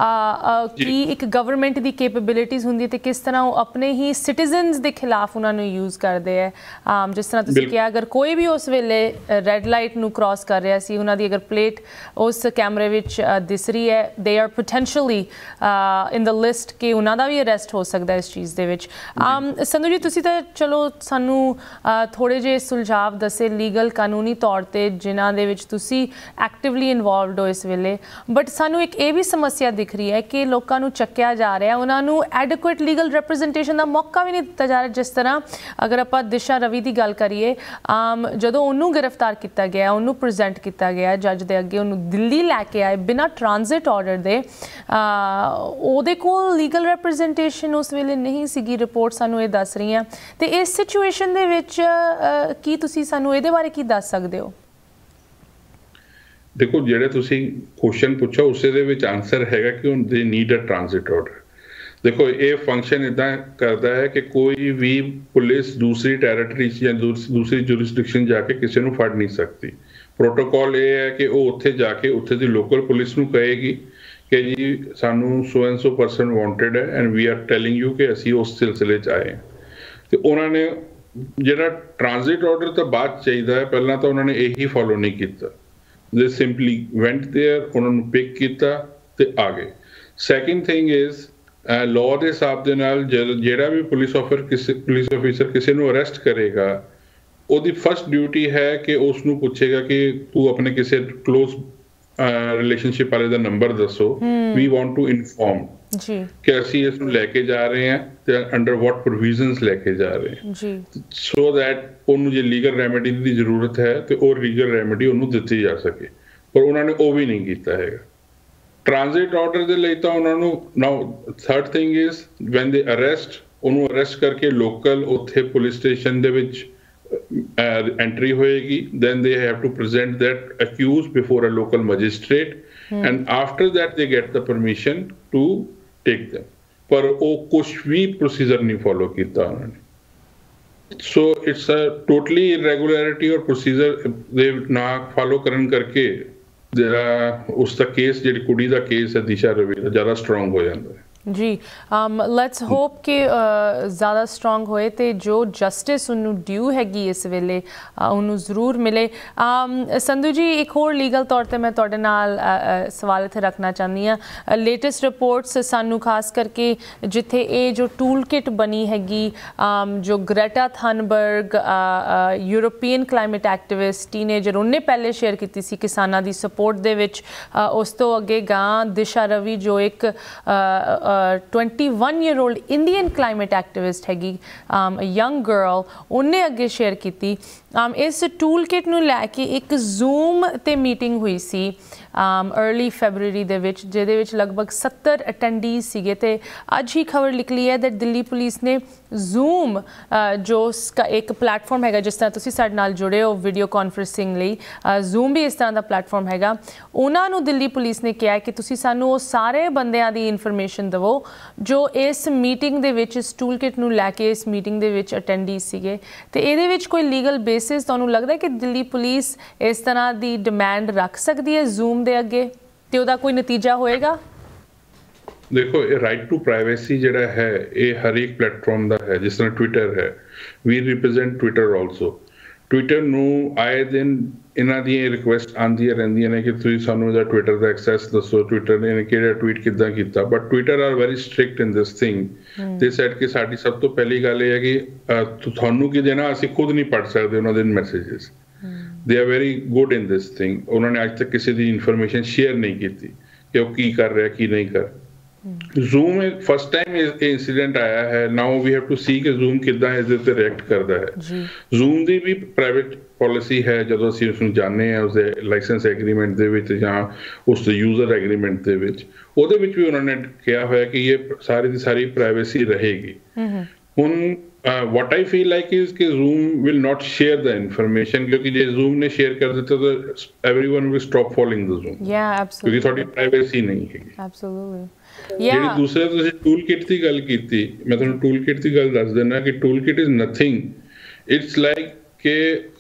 ਕਿ ਇੱਕ ਗਵਰਨਮੈਂਟ ਦੀ ਕੈਪੇਬਿਲਿਟੀਜ਼ ਹੁੰਦੀ ਹੈ ਤੇ ਕਿਸ ਤਰ੍ਹਾਂ ਉਹ ਆਪਣੇ ਹੀ ਸਿਟੀਜ਼ਨਸ ਦੇ ਖਿਲਾਫ ਉਹਨਾਂ ਨੂੰ ਯੂਜ਼ ਕਰਦੇ ਹੈ। ਜਿਸ ਤਰ੍ਹਾਂ ਤੁਸੀਂ ਕਿਹਾ, ਅਗਰ ਕੋਈ ਵੀ ਉਸ ਵੇਲੇ ਰੈੱਡ ਲਾਈਟ ਨੂੰ ਕ੍ਰਾਸ ਕਰ ਰਿਹਾ ਸੀ, ਉਹਨਾਂ ਦੀ ਅਗਰ ਪਲੇਟ ਉਸ ਕੈਮਰੇ ਵਿੱਚ ਦਿਸ ਰਹੀ ਹੈ, they are potentially in the list ਕਿ ਉਹਨਾਂ ਦਾ ਵੀ ਅਰੈਸਟ ਹੋ ਸਕਦਾ ਇਸ ਚੀਜ਼ ਦੇ ਵਿੱਚ। ਸੰਧੂ ਜੀ, ਤੁਸੀਂ ਤਾਂ ਚਲੋ ਸਾਨੂੰ ਥੋੜ੍ਹੇ ਜਿਹੇ ਸੁਲਝਾਵ ਦੱਸੇ ਲੀਗਲ ਕਾਨੂੰਨੀ ਤੌਰ 'ਤੇ, ਜਿਨ੍ਹਾਂ ਦੇ ਵਿੱਚ ਤੁਸੀਂ ਐਕਟਿਵਲੀ ਇਨਵੋਲਵਡ ਹੋ ਇਸ ਵੇਲੇ, ਬਟ ਸਾਨੂੰ ਇੱਕ ਇਹ ਵੀ ਸਮੱਸਿਆ ਦਿਖ ਰਹੀ ਹੈ ਕਿ ਲੋਕਾਂ ਨੂੰ ਚੱਕਿਆ ਜਾ ਰਿਹਾ, ਉਹਨਾਂ ਨੂੰ ਐਡਿਕੁਏਟ ਲੀਗਲ ਰਿਪਰੈਜ਼ੈਂਟੇਸ਼ਨ ਦਾ ਮੌਕਾ ਵੀ ਨਹੀਂ ਦਿੱਤਾ ਜਾ ਰਿਹਾ। ਜਿਸ ਤਰ੍ਹਾਂ ਅਗਰ ਆਪਾਂ ਦਿਸ਼ਾ ਰਵੀ ਦੀ ਗੱਲ ਕਰੀਏ, ਜਦੋਂ ਉਹਨੂੰ ਗ੍ਰਿਫਤਾਰ ਕੀਤਾ ਗਿਆ, ਉਹਨੂੰ ਪ੍ਰੈਜ਼ੈਂਟ ਕੀਤਾ ਗਿਆ ਜੱਜ ਦੇ ਅੱਗੇ, ਉਹਨੂੰ ਦਿੱਲੀ ਲੈ ਕੇ ਆਏ ਬਿਨਾਂ ਟ੍ਰਾਂਜ਼ਿਟ ਆਰਡਰ ਦੇ, ਉਹਦੇ ਕੋਲ ਲੀਗਲ ਰਿਪਰੈਜ਼ੈਂਟੇਸ਼ਨ ਉਸ ਵੇਲੇ ਨਹੀਂ ਸੀਗੀ, ਰਿਪੋਰਟ ਸਾਨੂੰ ਇਹ ਦੱਸ ਰਹੀਆਂ। ਤੇ ਇਸ ਸਿਚੁਏਸ਼ਨ ਦੇ ਵਿੱਚ ਕੀ ਤੁਸੀਂ ਸਾਨੂੰ ਇਹਦੇ ਬਾਰੇ ਕੀ ਦੱਸ ਸਕਦੇ ਹੋ? ਦੇਖੋ, ਜਿਹੜੇ ਤੁਸੀਂ ਕੁਐਸਚਨ ਪੁੱਛਿਆ ਉਸੇ ਦੇ ਵਿੱਚ ਆਨਸਰ ਹੈਗਾ ਕਿ ਦੇ ਨੀਡ ਅ ਟ੍ਰਾਂਜ਼ਿਟ ਆਰਡਰ। ਦੇਖੋ, ਇਹ ਫੰਕਸ਼ਨ ਇੱਦਾਂ ਕਰਦਾ ਹੈ ਕਿ ਕੋਈ ਵੀ ਪੁਲਿਸ ਦੂਸਰੀ ਟੈਰੀਟਰੀ 'ਚ ਜਾਂ ਦੂਸਰੀ ਜੁਰਿਸਡਿਕਸ਼ਨ ਜਾ ਕੇ ਕਿਸੇ ਨੂੰ ਫੜ ਨਹੀਂ ਸਕਦੀ। ਪ੍ਰੋਟੋਕੋਲ ਇਹ ਹੈ ਕਿ ਉਹ ਉੱਥੇ ਜਾ ਕੇ ਉੱਥੇ ਦੀ ਲੋਕਲ ਪੁਲਿਸ ਨੂੰ ਕਹੇਗੀ ਕਿ ਜੀ ਸਾਨੂੰ so and so person wanted ਹੈ and we are telling you ਕਿ ਅਸੀਂ ਉਸ ਸਿਲਸਿਲੇ 'ਚ ਆਏ ਹਾਂ। ਤੇ ਉਹਨਾਂ ਨੇ ਜਿਹੜਾ ਟ੍ਰਾਂਜ਼ਿਟ ਆਰਡਰ ਤਾਂ ਬਾਅਦ ਚਾਹੀਦਾ ਹੈ, ਪਹਿਲਾਂ ਤਾਂ ਉਹਨਾਂ ਨੇ ਇਹੀ ਫੋਲੋ ਨਹੀਂ ਕੀਤਾ। ਦੇ ਸਿੰਪਲੀ ਵੈਂਟ ਦੇਅਰ, ਉਹਨਾਂ ਨੂੰ ਪਿਕ ਕੀਤਾ ਤੇ ਆ ਗਏ। ਸੈਕਿੰਡ ਥਿੰਗ ਇਜ਼, ਲਾਅ ਦੇ ਹਿਸਾਬ ਦੇ ਨਾਲ ਜਿਹੜਾ ਵੀ ਪੁਲਿਸ ਆਫਰ ਕਿਸੇ ਪੁਲਿਸ ਆਫਿਸਰ ਕਿਸੇ ਨੂੰ ਅਰੈਸਟ ਕਰੇਗਾ, ਉਹਦੀ ਫਸਟ ਡਿਊਟੀ ਹੈ ਕਿ ਉਸ ਨੂੰ ਪੁੱਛੇਗਾ ਕਿ ਤੂੰ ਆਪਣੇ ਕਿਸੇ ਕਲੋਜ਼ ਰਿਲੇਸ਼ਨਸ਼ਿਪ ਵਾਲੇ ਦਾ ਨੰਬਰ ਦੱਸੋ, ਵੀ ਵਾਂਟ ਟੂ ਇਨਫੋਰਮ ਜੀ ਕਿ ਅਸੀਂ ਇਸ ਨੂੰ ਲੈ ਕੇ ਜਾ ਰਹੇ ਹਾਂ ਤੇ ਅੰਡਰ ਵਾਟ ਪ੍ਰੋਵੀਜ਼ਨਸ ਲੈ ਕੇ ਜਾ ਰਹੇ ਹਾਂ ਜੀ, ਸੋ ਦੈਟ ਉਹਨੂੰ ਜੇ ਲੀਗਲ ਰੈਮੇਡੀ ਦੀ ਜ਼ਰੂਰਤ ਹੈ ਤੇ ਉਹ ਲੀਗਲ ਰੈਮੇਡੀ ਉਹਨੂੰ ਦਿੱਤੀ ਜਾ ਸਕੇ। ਪਰ ਉਹਨਾਂ ਨੇ ਉਹ ਵੀ ਨਹੀਂ ਕੀਤਾ ਹੈਗਾ। ਟ੍ਰਾਂਜ਼ਿਟ ਆਰਡਰ ਦੇ ਲਈ ਤਾਂ ਉਹਨਾਂ ਨੂੰ now third thing is when they arrest, ਉਹਨੂੰ ਅਰੈਸਟ ਕਰਕੇ ਲੋਕਲ ਉੱਥੇ ਪੁਲਿਸ ਸਟੇਸ਼ਨ ਦੇ ਵਿੱਚ ਐਂਟਰੀ ਹੋਏਗੀ, then they have to present that accused before a local magistrate hmm. and after that they get the permission to take them। ਪਰ ਉਹ ਕੁਛ ਵੀ procedure ਨਹੀਂ ਫੋਲੋ ਕੀਤਾ ਉਹਨਾਂ ਨੇ। ਸੋ ਇਟਸ ਅ ਟੋਟਲੀ ਇਰੈਗੂਲੈਰਿਟੀ ਔਰ ਪ੍ਰੋਸੀਜਰ ਦੇ ਨਾ ਫੋਲੋ ਕਰਨ ਕਰਕੇ ਜਿਹੜਾ ਉਸ ਦਾ ਕੇਸ, ਜਿਹੜੀ ਕੁੜੀ ਦਾ ਕੇਸ ਹੈ ਦਿਸ਼ਾ ਰਵੀ ਦਾ, ਜ਼ਿਆਦਾ ਸਟਰੋਂਗ ਹੋ ਜਾਂਦਾ ਹੈ। जी ਲੈਟਸ ਹੋਪ ਕਿ ਜ਼ਿਆਦਾ ਸਟਰੋਂਗ ਹੋਏ ਤੇ ਜੋ ਜਸਟਿਸ ਉਹਨੂੰ ਡਿਊ ਹੈਗੀ ਇਸ ਵੇਲੇ ਉਹਨੂੰ ਜ਼ਰੂਰ ਮਿਲੇ। ਸੰਧੂ ਜੀ ਇੱਕ ਹੋਰ ਲੀਗਲ ਤੌਰ ਤੇ ਮੈਂ ਤੁਹਾਡੇ ਨਾਲ ਸਵਾਲ ਇੱਥੇ ਰੱਖਣਾ ਚਾਹੁੰਦੀ ਹਾਂ। ਲੇਟੈਸਟ ਰਿਪੋਰਟਸ ਸਾਨੂੰ ਖਾਸ ਕਰਕੇ ਜਿੱਥੇ ਇਹ ਜੋ ਟੂਲ ਕਿਟ ਬਣੀ ਹੈਗੀ ਜੋ Greta Thunberg European climate activist teenager ਉਹਨੇ ਪਹਿਲੇ ਸ਼ੇਅਰ ਕੀਤੀ ਸੀ ਕਿਸਾਨਾਂ ਦੀ ਸਪੋਰਟ ਦੇ ਵਿੱਚ। ਉਸ ਤੋਂ ਅੱਗੇ ਗਾਂ ਦਿਸ਼ਾ ਰਵੀ ਜੋ ਇੱਕ twenty-one year old Indian climate activist हैगी um, a young girl उन्हें अगे शेयर की um, इस टूल किट नूं लैके एक जूम ते मीटिंग हुई सी अर्ली फैबररी दे विच जिहदे विच लगभग सत्तर अटेंडीज सीगे ते अज ही खबर निकली है दैट दिल्ली पुलिस ने जूम जो एक प्लेटफॉर्म हैगा जिस तरह तुसीं साडे नाल जुड़े हो वीडियो कॉन्फ्रेंसिंग लई जूम भी इस तरह का प्लेटफॉर्म हैगा उन्हां नूं दिल्ली पुलिस ने कहा कि तुसीं सानूं वो सारे बंदियां दी इनफॉर्मेशन दवो जो इस मीटिंग दे विच इस टूल किट नूं लैके इस मीटिंग दे विच अटेंडीज सीगे ते इहदे विच कोई लीगल बेसिस तुहानूं लगदा है कि दिल्ली पुलिस इस तरह की डिमांड रख सकती है जूम दे अगे ते उहदा कोई नतीजा होएगा? देखो ये राइट टू प्राइवेसी जिहड़ा है ये हर एक प्लेटफॉर्म दा है जिस तरह ट्विटर है we represent Twitter also Twitter ਨੂੰ ਆਏ ਦਿਨ ਇਹਨਾਂ ਦੀਆਂ ਰਿਕੁਐਸਟ ਆਉਂਦੀਆਂ ਰਹਿੰਦੀਆਂ ਨੇ ਕਿ ਤੁਸੀਂ ਸਾਨੂੰ ਇਹਦਾ ਟਵਿੱਟਰ ਦਾ ਐਕਸੈਸ ਦੱਸੋ ਟਵਿੱਟਰ ਨੇ ਕਿਹੜਾ ਟਵੀਟ ਕਿੱਦਾਂ ਕੀਤਾ but Twitter are very strict in this thing they said ਕਿ ਸਾਡੀ ਸਭ ਤੋਂ ਪਹਿਲੀ ਗੱਲ ਇਹ ਹੈ ਕਿ ਤੁਹਾਨੂੰ ਕੀ ਦੇਣਾ ਅਸੀਂ ਖੁਦ ਨਹੀਂ ਪੜ੍ਹ ਸਕਦੇ ਉਹਨਾਂ ਦੇ messages they are very good in this thing ਉਹਨਾਂ ਨੇ ਅੱਜ ਤੱਕ ਕਿਸੇ ਦੀ ਇਨਫੋਰਮੇਸ਼ਨ ਸ਼ੇਅਰ ਨਹੀਂ ਕੀਤੀ ਕਿ ਉਹ ਕੀ ਕਰ ਰਿਹਾ ਕੀ ਨਹੀਂ ਕਰ Zoom एक फर्स्ट टाइम इंसिडेंट आया है now we have to see कि Zoom कितना इस ते रिएक्ट करता है Zoom दी भी प्राइवेट पॉलिसी है ਜਦੋਂ ਅਸੀਂ ਉਸ ਨੂੰ ਜਾਣਦੇ ਹਾਂ ਉਸਦੇ ਲਾਇਸੈਂਸ ਐਗਰੀਮੈਂਟ ਦੇ ਵਿੱਚ ਜਾਂ ਉਸ ਦੇ ਯੂਜ਼ਰ ਐਗਰੀਮੈਂਟ ਦੇ ਵਿੱਚ ਉਹਦੇ ਵਿੱਚ ਵੀ ਉਹਨਾਂ ਨੇ ਕਿਹਾ ਹੋਇਆ ਕਿ ਇਹ ਸਾਰੀ ਦੀ ਸਾਰੀ ਪ੍ਰਾਈਵੇਸੀ ਰਹੇਗੀ ਹੁਣ what I feel like is कि Zoom will not share the information क्योंकि जे Zoom ने शेयर कर देता तो everyone will stop following the Zoom yeah absolutely क्योंकि थोड़ी प्राइवेसी नहीं है absolutely ਜਿਹੜੀ ਦੂਸਰੇ ਤੁਸੀਂ ਟੂਲ ਕਿਟ ਦੀ ਗੱਲ ਕੀਤੀ ਮੈਂ ਤੁਹਾਨੂੰ ਟੂਲ ਕਿਟ ਦੀ ਗੱਲ ਦੱਸ ਦਿੰਦਾ ਕਿ tool kit is nothing it's like ਕਿ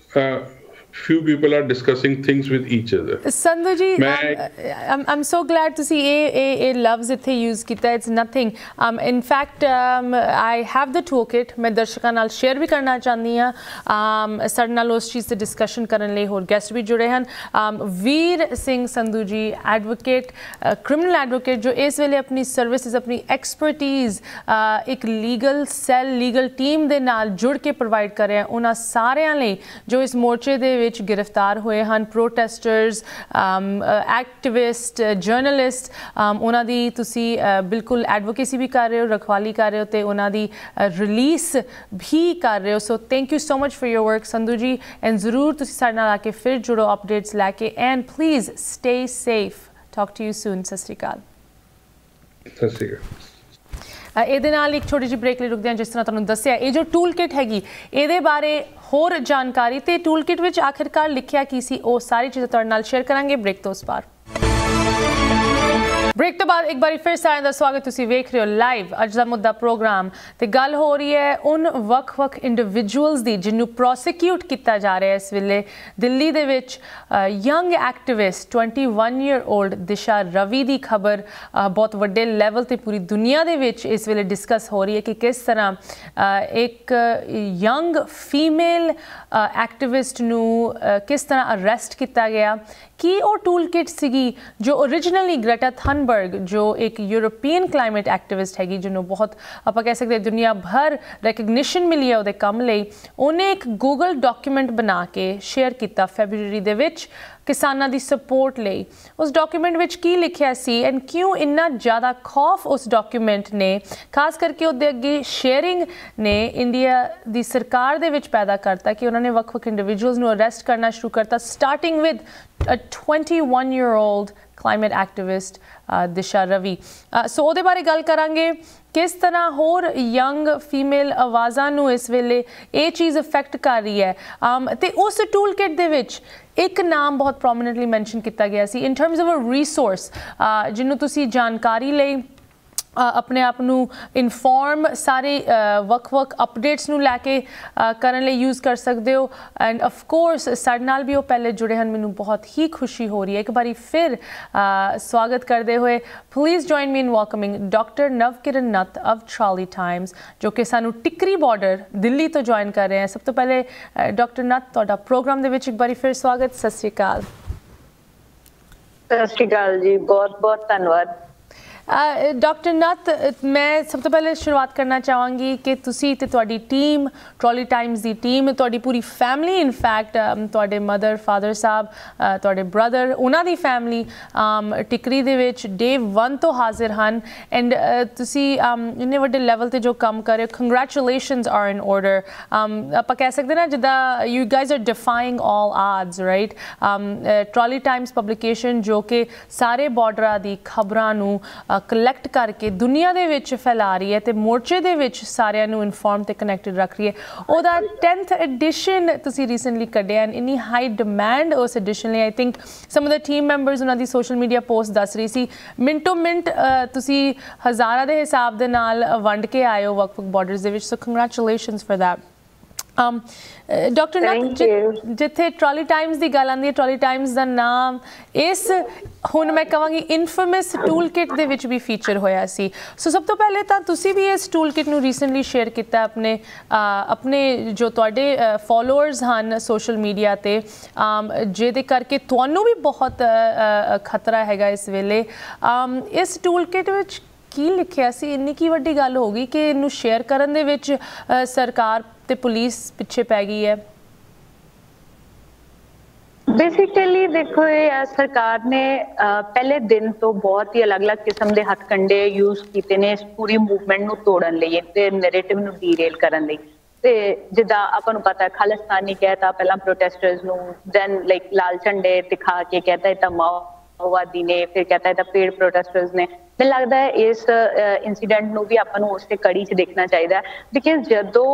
few people are discussing things with each other. Sandhu ji, um, I'm, I'm so glad to see a, a, a loves it use kita. It's nothing. Um, in fact, um, I have the toolkit. मैं दर्शकों नाल share भी करना चाहती हूँ. Um, साडे नाल उस चीज़ से discussion करने लिए और guest भी जुड़े हैं. Um, वीर सिंह संधू जी, advocate, uh, criminal advocate जो इस वेले अपनी services, अपनी expertise uh, एक legal cell, legal team दे नाल जुड़ के provide कर रहे हैं. उन्हां सारेयां लई जो इस मोर्चे दे विच गिरफ्तार हुए हैं प्रोटेस्टर्स एक्टिविस्ट जर्नलिस्ट उन्हां दी तुसी बिल्कुल एडवोकेसी भी कर रहे हो रखवाली कर रहे हो ते उन्हां दी रिलीस भी कर रहे हो so thank you so much for your work Sandhu ji and ज़रूर तुसी साडे नाल आके फिर जुड़ो अपडेट्स लैके and please stay safe talk to you soon Sat Sri अकाल सत श्री अकाल ਇਹਦੇ ਨਾਲ ਇੱਕ ਛੋਟੀ ਜਿਹੀ ਬ੍ਰੇਕ ਲਈ ਰੁਕਦੇ ਹਾਂ ਜਿਸ ਤਰ੍ਹਾਂ ਤੁਹਾਨੂੰ ਦੱਸਿਆ ਇਹ ਜੋ ਟੂਲ ਕਿਟ ਹੈਗੀ ਇਹਦੇ ਬਾਰੇ ਹੋਰ ਜਾਣਕਾਰੀ ਤੇ ਟੂਲ ਕਿਟ ਵਿੱਚ ਆਖਿਰਕਾਰ ਲਿਖਿਆ ਕੀ ਸੀ ਉਹ ਸਾਰੀ ਚੀਜ਼ਾਂ ਤੁਹਾਡੇ ਨਾਲ ਸ਼ੇਅਰ ਕਰਾਂਗੇ ਬ੍ਰੇਕ ਤੋਂ ਉਸ ਪਾਰ ब्रेक तो बाद एक बार फिर सारे का स्वागत तुसी वेख रहे हो लाइव अज का मुद्दा प्रोग्राम तो गल हो रही है उन वक् वक् इंडिविजुअल्स की जिन्हों प्रोसिक्यूट किया जा रहा है इस वेले दिल्ली दे विच young activist twenty-one year old Disha Ravi की खबर बहुत वड्डे लैवल ते पूरी दुनिया दे विच इस वेले डिस्कस हो रही है कि किस तरह एक यंग फीमेल एक्टिविस्ट नू किस तरह अरेस्ट किया गया कि वो टूल किट सीगी जो ओरिजिनली ग्रेटा थनबर्ग जो एक यूरोपीयन क्लाइमेट एक्टिविस्ट हैगी जिन्होंने बहुत आप कह सकते दुनिया भर रिकग्निशन मिली है वो काम लई उन्हें एक गूगल डॉक्यूमेंट बना के शेयर किया फैबररी दे विच किसानां दी सपोर्ट लई उस डॉक्यूमेंट विच की लिखिया सी एंड क्यों इन्ना ज़्यादा खौफ उस डॉक्यूमेंट ने खास करके उहदे अगे शेयरिंग ने इंडिया दी सरकार दे विच पैदा करता कि उन्होंने वक् वक् इंडिविजुअल्स नूं अरेस्ट करना शुरू करता starting with a twenty-one year old climate activist uh, Disha Ravi so ਉਹਦੇ ਬਾਰੇ ਗੱਲ ਕਰਾਂਗੇ किस तरह होर यंग फीमेल आवाज़ां नूं इस वेले ये चीज़ अफेक्ट कर रही है um, ते उस टूल किट दे विच एक नाम बहुत प्रोमिनेंटली मैंशन किया गया सी in terms of a resource जिन्हों तुसी जानकारी लई अपने आप नू इनफॉर्म सारे वक्-वक् अपडेट्स नू लैके करन लई यूज़ कर सकते हो एंड ऑफ कोर्स साडे नाल भी वो पहले जुड़े हैं मैनू बहुत ही खुशी हो रही है एक बारी फिर स्वागत करते हुए please join me in welcoming doctor Navkiran Natt of Trolley Times जो कि सानू टिकरी बॉर्डर दिल्ली तो जॉइन कर रहे हैं। सब तो पहले डॉक्टर नत्थ तुहाडा प्रोग्राम दे विच एक बारी फिर स्वागत। सत श्री अकाल। सत श्री अकाल जी, बहुत बहुत धन्यवाद। डॉक्टर नत्थ मैं सब तो पहले शुरुआत करना चाहांगी कि तुसी ते तुहाडी टीम ट्रॉली टाइम्स दी टीम तुहाडी पूरी फैमिली इन फैक्ट तुहाडे मदर फादर साहब तुहाडे ब्रदर उन्हां दी फैमिली टिकरी दे विच डे वन तो हाजिर हन एंड तुसी इन्ने वड्डे लेवल ते जो काम कर रहे हो कंग्रैचुलेशनस आर इन ऑर्डर। आपां कह सकदे ना जिद्दां you guys are defying all odds right. Trolley Times publication जो कि सारे बॉर्डरां दी खबरां नू कलैक्ट करके दुनिया दे विच फैला रही है तो मोर्चे दे विच सारिਆਂ ਨੂੰ इनफॉर्म ਤੇ कनैक्टेड रख रही है। ਉਹਦਾ tenth एडिशन ਤੁਸੀਂ ਰੀਸੈਂਟਲੀ ਕੱਢਿਆ ਐਂਡ ਇਨੀ ਹਾਈ ਡਿਮਾਂਡ ਉਸ ਐਡੀਸ਼ਨ ਲਈ। I think some of the team members ਉਹਨਾਂ ਦੀ ਸੋਸ਼ਲ ਮੀਡੀਆ ਪੋਸਟ ਦੱਸ ਰਹੀ ਸੀ ਮਿੰਟੋ ਮਿੰਟ ਤੁਸੀਂ ਹਜ਼ਾਰਾਂ ਦੇ ਹਿਸਾਬ ਦੇ ਨਾਲ ਵੰਡ ਕੇ ਆਏ ਹੋ ਵਕ-ਵਕ ਬਾਰਡਰਸ ਦੇ ਵਿੱਚ so congratulations for that. Um, doctor Natt जिथे ट्रॉली टाइम्स की गल आती है ट्रॉली टाइम्स का नाम इस हुण मैं कहांगी इनफेमस टूल किट दे विच भी फीचर होया सी। सो सब तो पहले तो तुसी भी इस टूल किट नू रीसेंटली शेयर किया अपने आ, अपने जो तुहाडे फॉलोअर्स हैं सोशल मीडिया ते जिहदे करके तुहानू भी बहुत खतरा हैगा इस वेले। इस टूल किट विच की लिखिया सी इन्नी की वड्डी गल हो गई कि इनू शेयर करन दे विच सरकार ते पुलिस पिछे पै गई है? बेसिकली देखो ये सरकार ने पहले दिन तो बहुत ही अलग अलग किस्म के हथकंडे यूज किए ने इस पूरी मूवमेंट नू तोड़न लई ते नैरेटिव नू डीरेल करन लई। ते जिद्दां आपां नू पता है खालिस्तानी कहता पहला प्रोटेस्टर्स नू दैन लाइक लाल झंडे दिखा के कहता है माओवादी ने फिर कहता है पेड़ प्रोटेस्टर्स ने। ਮੈਨੂੰ लगता है इस इंसीडेंट नू भी आपां नू उस कड़ी च देखना चाहिए बिकॉज जदों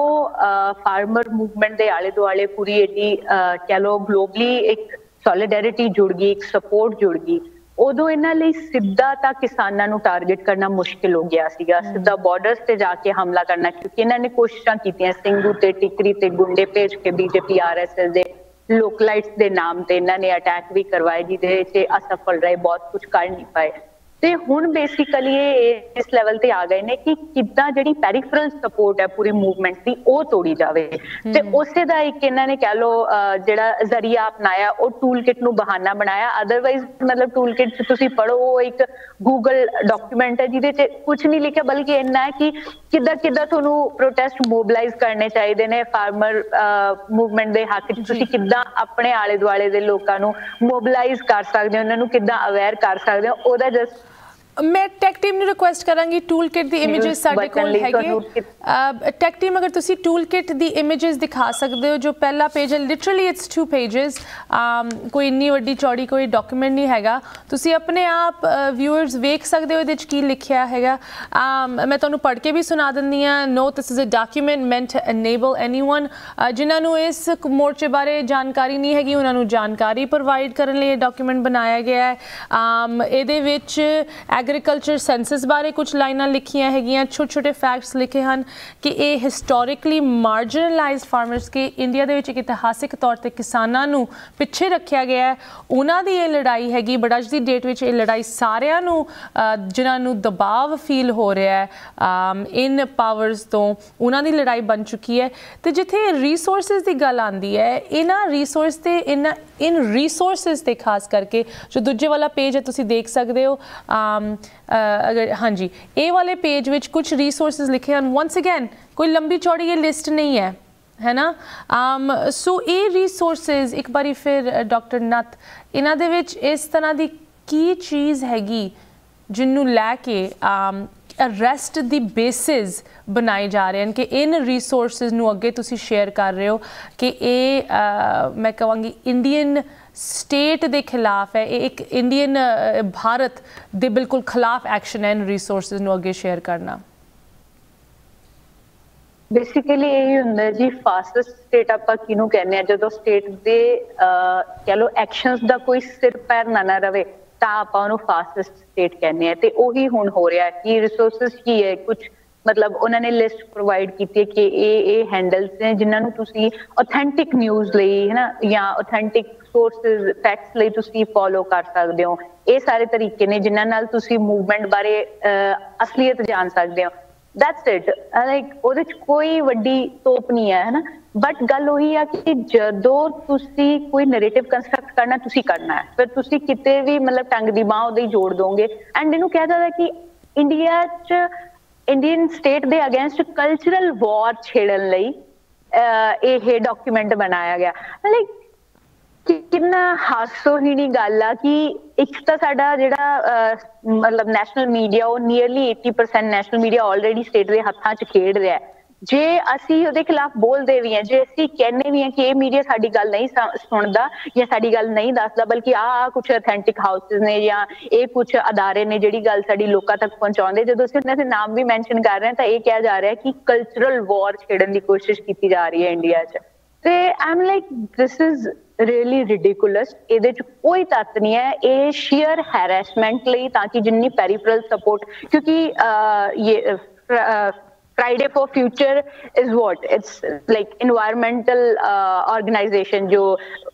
फार्मर मूवमेंट के आले दुआले पूरी एडी कह लो ग्लोबली एक सॉलिडैरिटी जुड़ गई एक सपोर्ट जुड़ गई उदों इन्हां लई सिद्धा तां किसानां नू टारगेट करना मुश्किल हो गया सीगा सिद्धा बॉर्डर्स ते जाके हमला करना क्योंकि इन्हां ने कोशिशां कीतियां सिंघू ते टिकरी ते गुंडे भेज के बीजेपी आरएसएस दे लोकलाइट्स दे नाम ते इन्हां ने अटैक भी करवाए जिहदे च असफल रहे बहुत कुछ कर नहीं पाए। ਤੇ ਹੁਣ ਬੇਸਿਕਲੀ ਇਹ ਇਸ ਲੈਵਲ ਤੇ ਆ ਗਏ ਨੇ ਕਿ ਕਿੱਦਾਂ ਜਿਹੜੀ ਪੈਰੀਫਰਲ ਸਪੋਰਟ ਹੈ ਪੂਰੀ ਮੂਵਮੈਂਟ ਦੀ ਉਹ ਤੋੜੀ ਜਾਵੇ ਤੇ ਉਸੇ ਦਾ ਇੱਕ ਇਹਨਾਂ ਨੇ ਕਹਿ ਲੋ ਜਿਹੜਾ ਜ਼ਰੀਆ ਅਪਣਾਇਆ ਉਹ ਟੂਲ ਕਿਟ ਨੂੰ ਬਹਾਨਾ ਬਣਾਇਆ। ਅਦਰਵਾਈਜ਼ ਮਤਲਬ ਟੂਲ ਕਿਟ ਤੁਸੀਂ ਪੜੋ ਉਹ ਇੱਕ ਗੂਗਲ ਡਾਕੂਮੈਂਟ ਹੈ ਜਿਹਦੇ ਚ ਕੁਝ ਨਹੀਂ ਲਿਖਿਆ ਬਲਕਿ ਇੰਨਾ ਹੈ ਕਿ ਕਿੱਦਾਂ ਕਿੱਦਾਂ ਤੁਹਾਨੂੰ ਪ੍ਰੋਟੈਸਟ ਮੋਬਿਲਾਈਜ਼ ਕਰਨੇ ਚਾਹੀਦੇ ਨੇ ਫਾਰਮਰ ਮੂਵਮੈਂਟ ਦੇ ਹੱਕ ਚ ਤੁਸੀਂ ਕਿੱਦਾਂ ਆਪਣੇ ਆਲੇ ਦੁਆਲੇ ਦੇ ਲੋਕਾਂ ਨੂੰ ਮੋਬਿਲਾਈਜ਼ ਕਰ ਸਕਦੇ ਹੋ ਉਹਨਾਂ ਨੂੰ ਕਿੱਦਾਂ ਅਵੇਅਰ ਕਰ ਸਕਦੇ ਹੋ ਉਹਦਾ ਜਸਟ मैं टैक टीम ने रिक्वेस्ट करांगी टूल किट दी इमेजेस साडे कोल हैगे टैक टीम अगर तुसी टूल किट दी इमेजेस दिखा सकते हो जो पहला पेज है लिटरली इट्स टू पेजेस कोई इन्नी वड्डी चौड़ी कोई डॉक्यूमेंट नहीं हैगा तुसी अपने आप व्यूअर्स वेख सकते हो इहदे च की लिखिया हैगा। मैं तुहानू पढ़ के भी सुना दिंदी हां no this is a document meant to enable anyone जिन्हां नू इस मोर्चे बारे जानकारी नहीं हैगी उन्हां नू जानकारी प्रोवाइड करन लई डॉक्यूमेंट बनाया गया है। इहदे विच एग्रीकल्चर सेंसस बारे कुछ लाइनां लिखियां हैगियां छोटे छोटे फैक्ट्स लिखे हैं कि ये हिस्टोरिकली मार्जिनलाइज्ड फार्मर्स के इंडिया दे विच एक इतिहासिक तौर पर किसानां नू पिछे रखा गया है उन्हां दी ये लड़ाई हैगी बट अज दी डेट विच ये लड़ाई सारियां नू जिन्हां नू दबाव फील हो रहा है इन पावर्स तो उन्हां दी लड़ाई बन चुकी है। तो जिथे रिसोर्सिस की गल आती है इन्हां रिसोर्स ते इन्हां इन रिसोर्सिस ते खास करके जो दूजे वाला पेज है तुसीं देख सकते हो अगर हाँ जी ए वाले पेज विच कुछ रिसोर्सिस लिखे हैं वंस अगैन कोई लंबी चौड़ी ये लिस्ट नहीं है है ना। सो ये रिसोर्सिस एक बारी फिर डॉक्टर नत्थ इन्हां दे विच इस तरह की की चीज़ हैगी जिन्नू लैके अरैसट दी बेसिस बनाए जा रहे हैं कि इन रिसोर्सिस नू अगे तुसी शेयर कर रहे हो कि ये मैं कहांगी इंडियन स्टेट के खिलाफ है एक इंडियन भारत के बिल्कुल खिलाफ एक्शन है इन रिसोर्सिस नू अगे शेयर करना। बेसिकली यही हुंदा जी फास्टेस्ट स्टेट आपां किनू कहने आ जदों स्टेट दे कह लो एक्शंस दा कोई सिर पैर ना ना रवे ਤਾਂ ਆਪਾਂ ਉਹਨੂੰ ਫਾਸਟੈਸਟ ਸਟੇਟ ਕਹਿੰਦੇ ਆ। ਤੇ ਉਹੀ ਹੁਣ ਹੋ ਰਿਹਾ ਕਿ ਰਿਸੋਰਸਸ ਕੀ ਹੈ, ਕੁਝ ਮਤਲਬ ਉਹਨਾਂ ਨੇ ਲਿਸਟ ਪ੍ਰੋਵਾਈਡ ਕੀਤੀ ਹੈ ਕਿ ਇਹ ਇਹ ਹੈਂਡਲਸ ਨੇ ਜਿਨ੍ਹਾਂ ਨੂੰ ਤੁਸੀਂ ਆਥੈਂਟਿਕ ਨਿਊਜ਼ ਲਈ ਹੈ ਨਾ ਜਾਂ ਆਥੈਂਟਿਕ ਸੋਰਸਸ ਫੈਕਟਸ ਲਈ ਤੁਸੀਂ ਫੋਲੋ ਕਰ ਸਕਦੇ ਹੋ। ਇਹ ਸਾਰੇ ਤਰੀਕੇ ਨੇ ਜਿਨ੍ਹਾਂ ਨਾਲ ਤੁਸੀਂ ਮੂਵਮੈਂਟ ਬਾਰੇ ਅਸਲੀਅਤ ਜਾਣ ਸਕਦੇ ਹੋ। ਦੈਟਸ ਇਟ, ਲਾਈਕ ਉਹਦੇ ਚ ਕੋਈ ਵੱਡੀ ਤੋਪ ਨਹੀਂ ਹੈ ਨਾ। ਬਟ ਗੱਲ ਉਹੀ ਆ ਕਿ ਜਦੋਂ ਤੁਸੀਂ ਕੋਈ ਨੈਰੇਟਿਵ ਕੰਸਟਰਕਟ ਕਰਨਾ ਤੁਸੀਂ ਕਰਨਾ ਹੈ, ਫਿਰ ਤੁਸੀਂ ਕਿਤੇ ਵੀ ਮਤਲਬ ਟੰਗ ਦੀ ਬਾਂਹ ਉਹਦੇ ਹੀ ਜੋੜ ਦੋਗੇ। ਐਂਡ ਇਹਨੂੰ ਕਿਹਾ ਜਾਂਦਾ ਕਿ ਇੰਡੀਆ ਚ ਇੰਡੀਅਨ ਸਟੇਟ ਦੇ ਅਗੇਂਸਟ ਕਲਚਰਲ ਵਾਰ ਛੇੜਨ ਲਈ ਇਹ ਡਾਕੂਮੈਂਟ ਬਣਾਇਆ ਗਿਆ। ਲਾਈਕ ਕਿੰਨਾ ਹਾਸੋਹੀਣੀ ਗੱਲ ਆ ਕਿ ਇੱਕ ਤਾਂ ਸਾਡਾ ਜਿਹੜਾ ਮਤਲਬ ਨੈਸ਼ਨਲ ਮੀਡੀਆ ਉਹ nearly eighty percent national media already state ਦੇ ਹੱਥਾਂ 'ਚ ਖੇਡ ਰਿਹਾ। ਜੇ ਅਸੀਂ ਉਹਦੇ ਖਿਲਾਫ ਬੋਲਦੇ ਵੀ ਹਾਂ, ਜੇ ਅਸੀਂ ਕਹਿੰਦੇ ਵੀ ਹਾਂ ਕਿ ਇਹ ਮੀਡੀਆ ਸਾਡੀ ਗੱਲ ਨਹੀਂ ਸੁਣਦਾ ਜਾਂ ਸਾਡੀ ਗੱਲ ਨਹੀਂ ਦੱਸਦਾ, ਬਲਕਿ ਆਹ ਕੁਛ ਅਥੈਂਟਿਕ ਹਾਊਸਿਸ ਨੇ ਜਾਂ ਇਹ ਕੁਛ ਅਦਾਰੇ ਨੇ ਜਿਹੜੀ ਗੱਲ ਸਾਡੀ ਲੋਕਾਂ ਤੱਕ ਪਹੁੰਚਾਉਂਦੇ, ਜਦੋਂ ਅਸੀਂ ਉਹਨਾਂ ਦੇ ਨਾਮ ਵੀ ਮੈਂਸ਼ਨ ਕਰ ਰਹੇ ਹਾਂ ਤਾਂ ਇਹ ਕਿਹਾ ਜਾ ਰਿਹਾ ਕਿ ਕਲਚਰਲ ਵਾਰ ਛੇੜਨ ਦੀ ਕੋਸ਼ਿਸ਼ ਕੀਤੀ ਜਾ ਰਹੀ ਹੈ ਇੰਡੀਆ 'ਚ। ਤੇ I am like this is really ridiculous। ਇਹਦੇ ਚ ਕੋਈ ਤੱਤ ਨਹੀਂ ਹੈ, ਇਹ ਸ਼ੀਅਰ ਹੈਰੈਸਮੈਂਟ ਲਈ ਤਾਂ ਕਿ ਜਿੰਨੀ ਪੈਰੀਫਰਲ ਸਪੋਰਟ, ਕਿਉਂਕਿ ਇਹ Friday for Future is what? It's like environmental uh, organization ਜੋ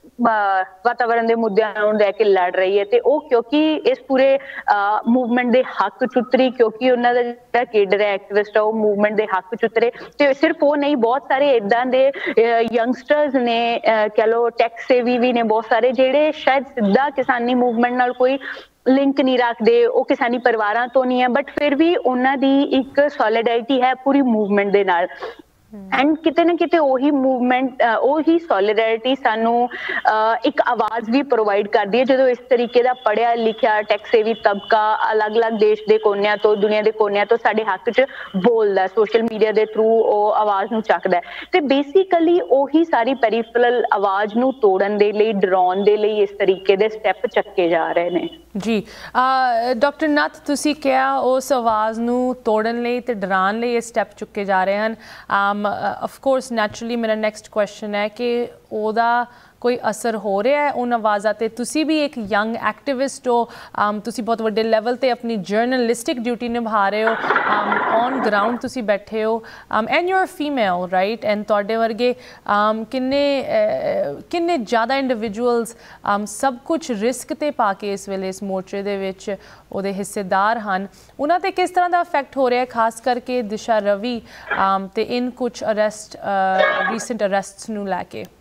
ਵਾਤਾਵਰਣ ਦੇ ਮੁੱਦਿਆਂ ਨੂੰ ਲੈ ਕੇ ਲੜ ਰਹੀ ਹੈ। ਤੇ ਉਹ ਕਿਉਂਕਿ ਇਸ ਪੂਰੇ ਮੂਵਮੈਂਟ ਦੇ ਹੱਕ ਚ ਉਤਰੀ, ਕਿਉਂਕਿ ਉਹਨਾਂ ਦਾ ਜਿਹੜਾ ਕੇਡਰ ਹੈ ਐਕਟਿਵਿਸਟ ਆ ਉਹ ਮੂਵਮੈਂਟ ਦੇ ਹੱਕ ਚ ਉਤਰੇ। ਤੇ ਸਿਰਫ ਉਹ ਨਹੀਂ, ਬਹੁਤ ਸਾਰੇ ਏਦਾਂ ਦੇ ਯੰਗਸਟਰਸ ਨੇ, ਕਹਿ ਲਓ ਟੈਕ ਸੇਵੀ ਵੀ ਨੇ ਬਹੁਤ ਸਾਰੇ, ਜਿਹੜੇ ਸ਼ਾਇਦ ਸਿੱਧਾ ਕਿਸਾਨੀ ਮੂਵਮੈਂਟ ਨਾਲ ਕੋਈ ਲਿੰਕ ਨਹੀਂ ਰੱਖਦੇ, ਉਹ ਕਿਸਾਨੀ ਪਰਿਵਾਰਾਂ ਤੋਂ ਨਹੀਂ ਹੈ, ਬਟ ਫਿਰ ਵੀ ਉਹਨਾਂ ਦੀ ਇੱਕ ਸੋਲੀਡੈਰਿਟੀ ਹੈ ਪੂਰੀ ਮੂਵਮੈਂਟ ਦੇ ਨਾਲ। ਐਂਡ ਕਿਤੇ ਨਾ ਕਿਤੇ ਉਹੀ ਮੂਵਮੈਂਟ, ਉਹੀ ਸੋਲੀਡੈਰਿਟੀ ਸਾਨੂੰ ਇੱਕ ਆਵਾਜ਼ ਵੀ ਪ੍ਰੋਵਾਈਡ ਕਰਦੀ ਹੈ ਜਦੋਂ ਇਸ ਤਰੀਕੇ ਦਾ ਪੜ੍ਹਿਆ ਲਿਖਿਆ ਟੈਕ ਸੇਵੀ ਤਬਕਾ ਅਲੱਗ-ਅਲੱਗ ਦੇਸ਼ ਦੇ ਕੋਨਿਆਂ ਤੋਂ, ਦੁਨੀਆ ਦੇ ਕੋਨਿਆਂ ਤੋਂ ਸਾਡੇ ਹੱਕ 'ਚ ਬੋਲਦਾ, ਸੋਸ਼ਲ ਮੀਡੀਆ ਦੇ ਥਰੂ ਉਹ ਆਵਾਜ਼ ਨੂੰ ਚੱਕਦਾ। ਤੇ ਬੇਸਿਕਲੀ ਉਹੀ ਸਾਰੀ ਪੈਰੀਫਰਲ ਆਵਾਜ਼ ਨੂੰ ਤੋੜਨ ਦੇ ਲਈ, ਡਰਾਉਣ ਦੇ ਲਈ ਇਸ ਤਰੀਕੇ ਦੇ ਸਟੈਪ ਚੱਕੇ ਜਾ ਰਹੇ ਨੇ। ਜੀ ਡਾਕਟਰ ਨੱਥ, ਤੁਸੀਂ ਕਿਹਾ ਉਸ ਆਵਾਜ਼ ਨੂੰ ਤੋੜਨ ਲਈ ਤੇ ਡਰਾਉਣ ਲਈ ਇਹ ਸਟੈਪ ਚੁੱਕੇ ਜਾ ਰਹੇ ਹਨ। ਆਫ ਕੋਰਸ ਨੈਚੁਰਲੀ ਮੇਰਾ ਨੈਕਸਟ ਕੁਐਸਚਨ ਹੈ ਕਿ ਉਹਦਾ ਕੋਈ ਅਸਰ ਹੋ ਰਿਹਾ ਹੈ ਉਹਨਾਂ ਆਵਾਜ਼ਾਂ 'ਤੇ? ਤੁਸੀਂ ਵੀ ਇੱਕ ਯੰਗ ਐਕਟਿਵਿਸਟ ਹੋ, ਤੁਸੀਂ ਬਹੁਤ ਵੱਡੇ ਲੈਵਲ 'ਤੇ ਆਪਣੀ ਜਰਨਲਿਸਟਿਕ ਡਿਊਟੀ ਨਿਭਾ ਰਹੇ ਹੋ, ਔਨ ਗਰਾਊਂਡ ਤੁਸੀਂ ਬੈਠੇ ਹੋ, and you are female right, and ਤੁਹਾਡੇ ਵਰਗੇ ਕਿੰਨੇ ਕਿੰਨੇ ਜ਼ਿਆਦਾ ਇੰਡੀਵਿਜੂਅਲਸ ਸਭ ਕੁਛ ਰਿਸਕ 'ਤੇ ਪਾ ਕੇ ਇਸ ਵੇਲੇ ਇਸ ਮੋਰਚੇ ਦੇ ਵਿੱਚ ਉਹਦੇ ਹਿੱਸੇਦਾਰ ਹਨ। ਉਹਨਾਂ 'ਤੇ ਕਿਸ ਤਰ੍ਹਾਂ ਦਾ ਇਫੈਕਟ ਹੋ ਰਿਹਾ, ਖਾਸ ਕਰਕੇ ਦਿਸ਼ਾ ਰਵੀ ਅਤੇ ਇਨ ਕੁਛ ਅਰੈਸਟ ਰੀਸੈਂਟ ਅਰੈਸਟਸ ਨੂੰ ਲੈ ਕੇ?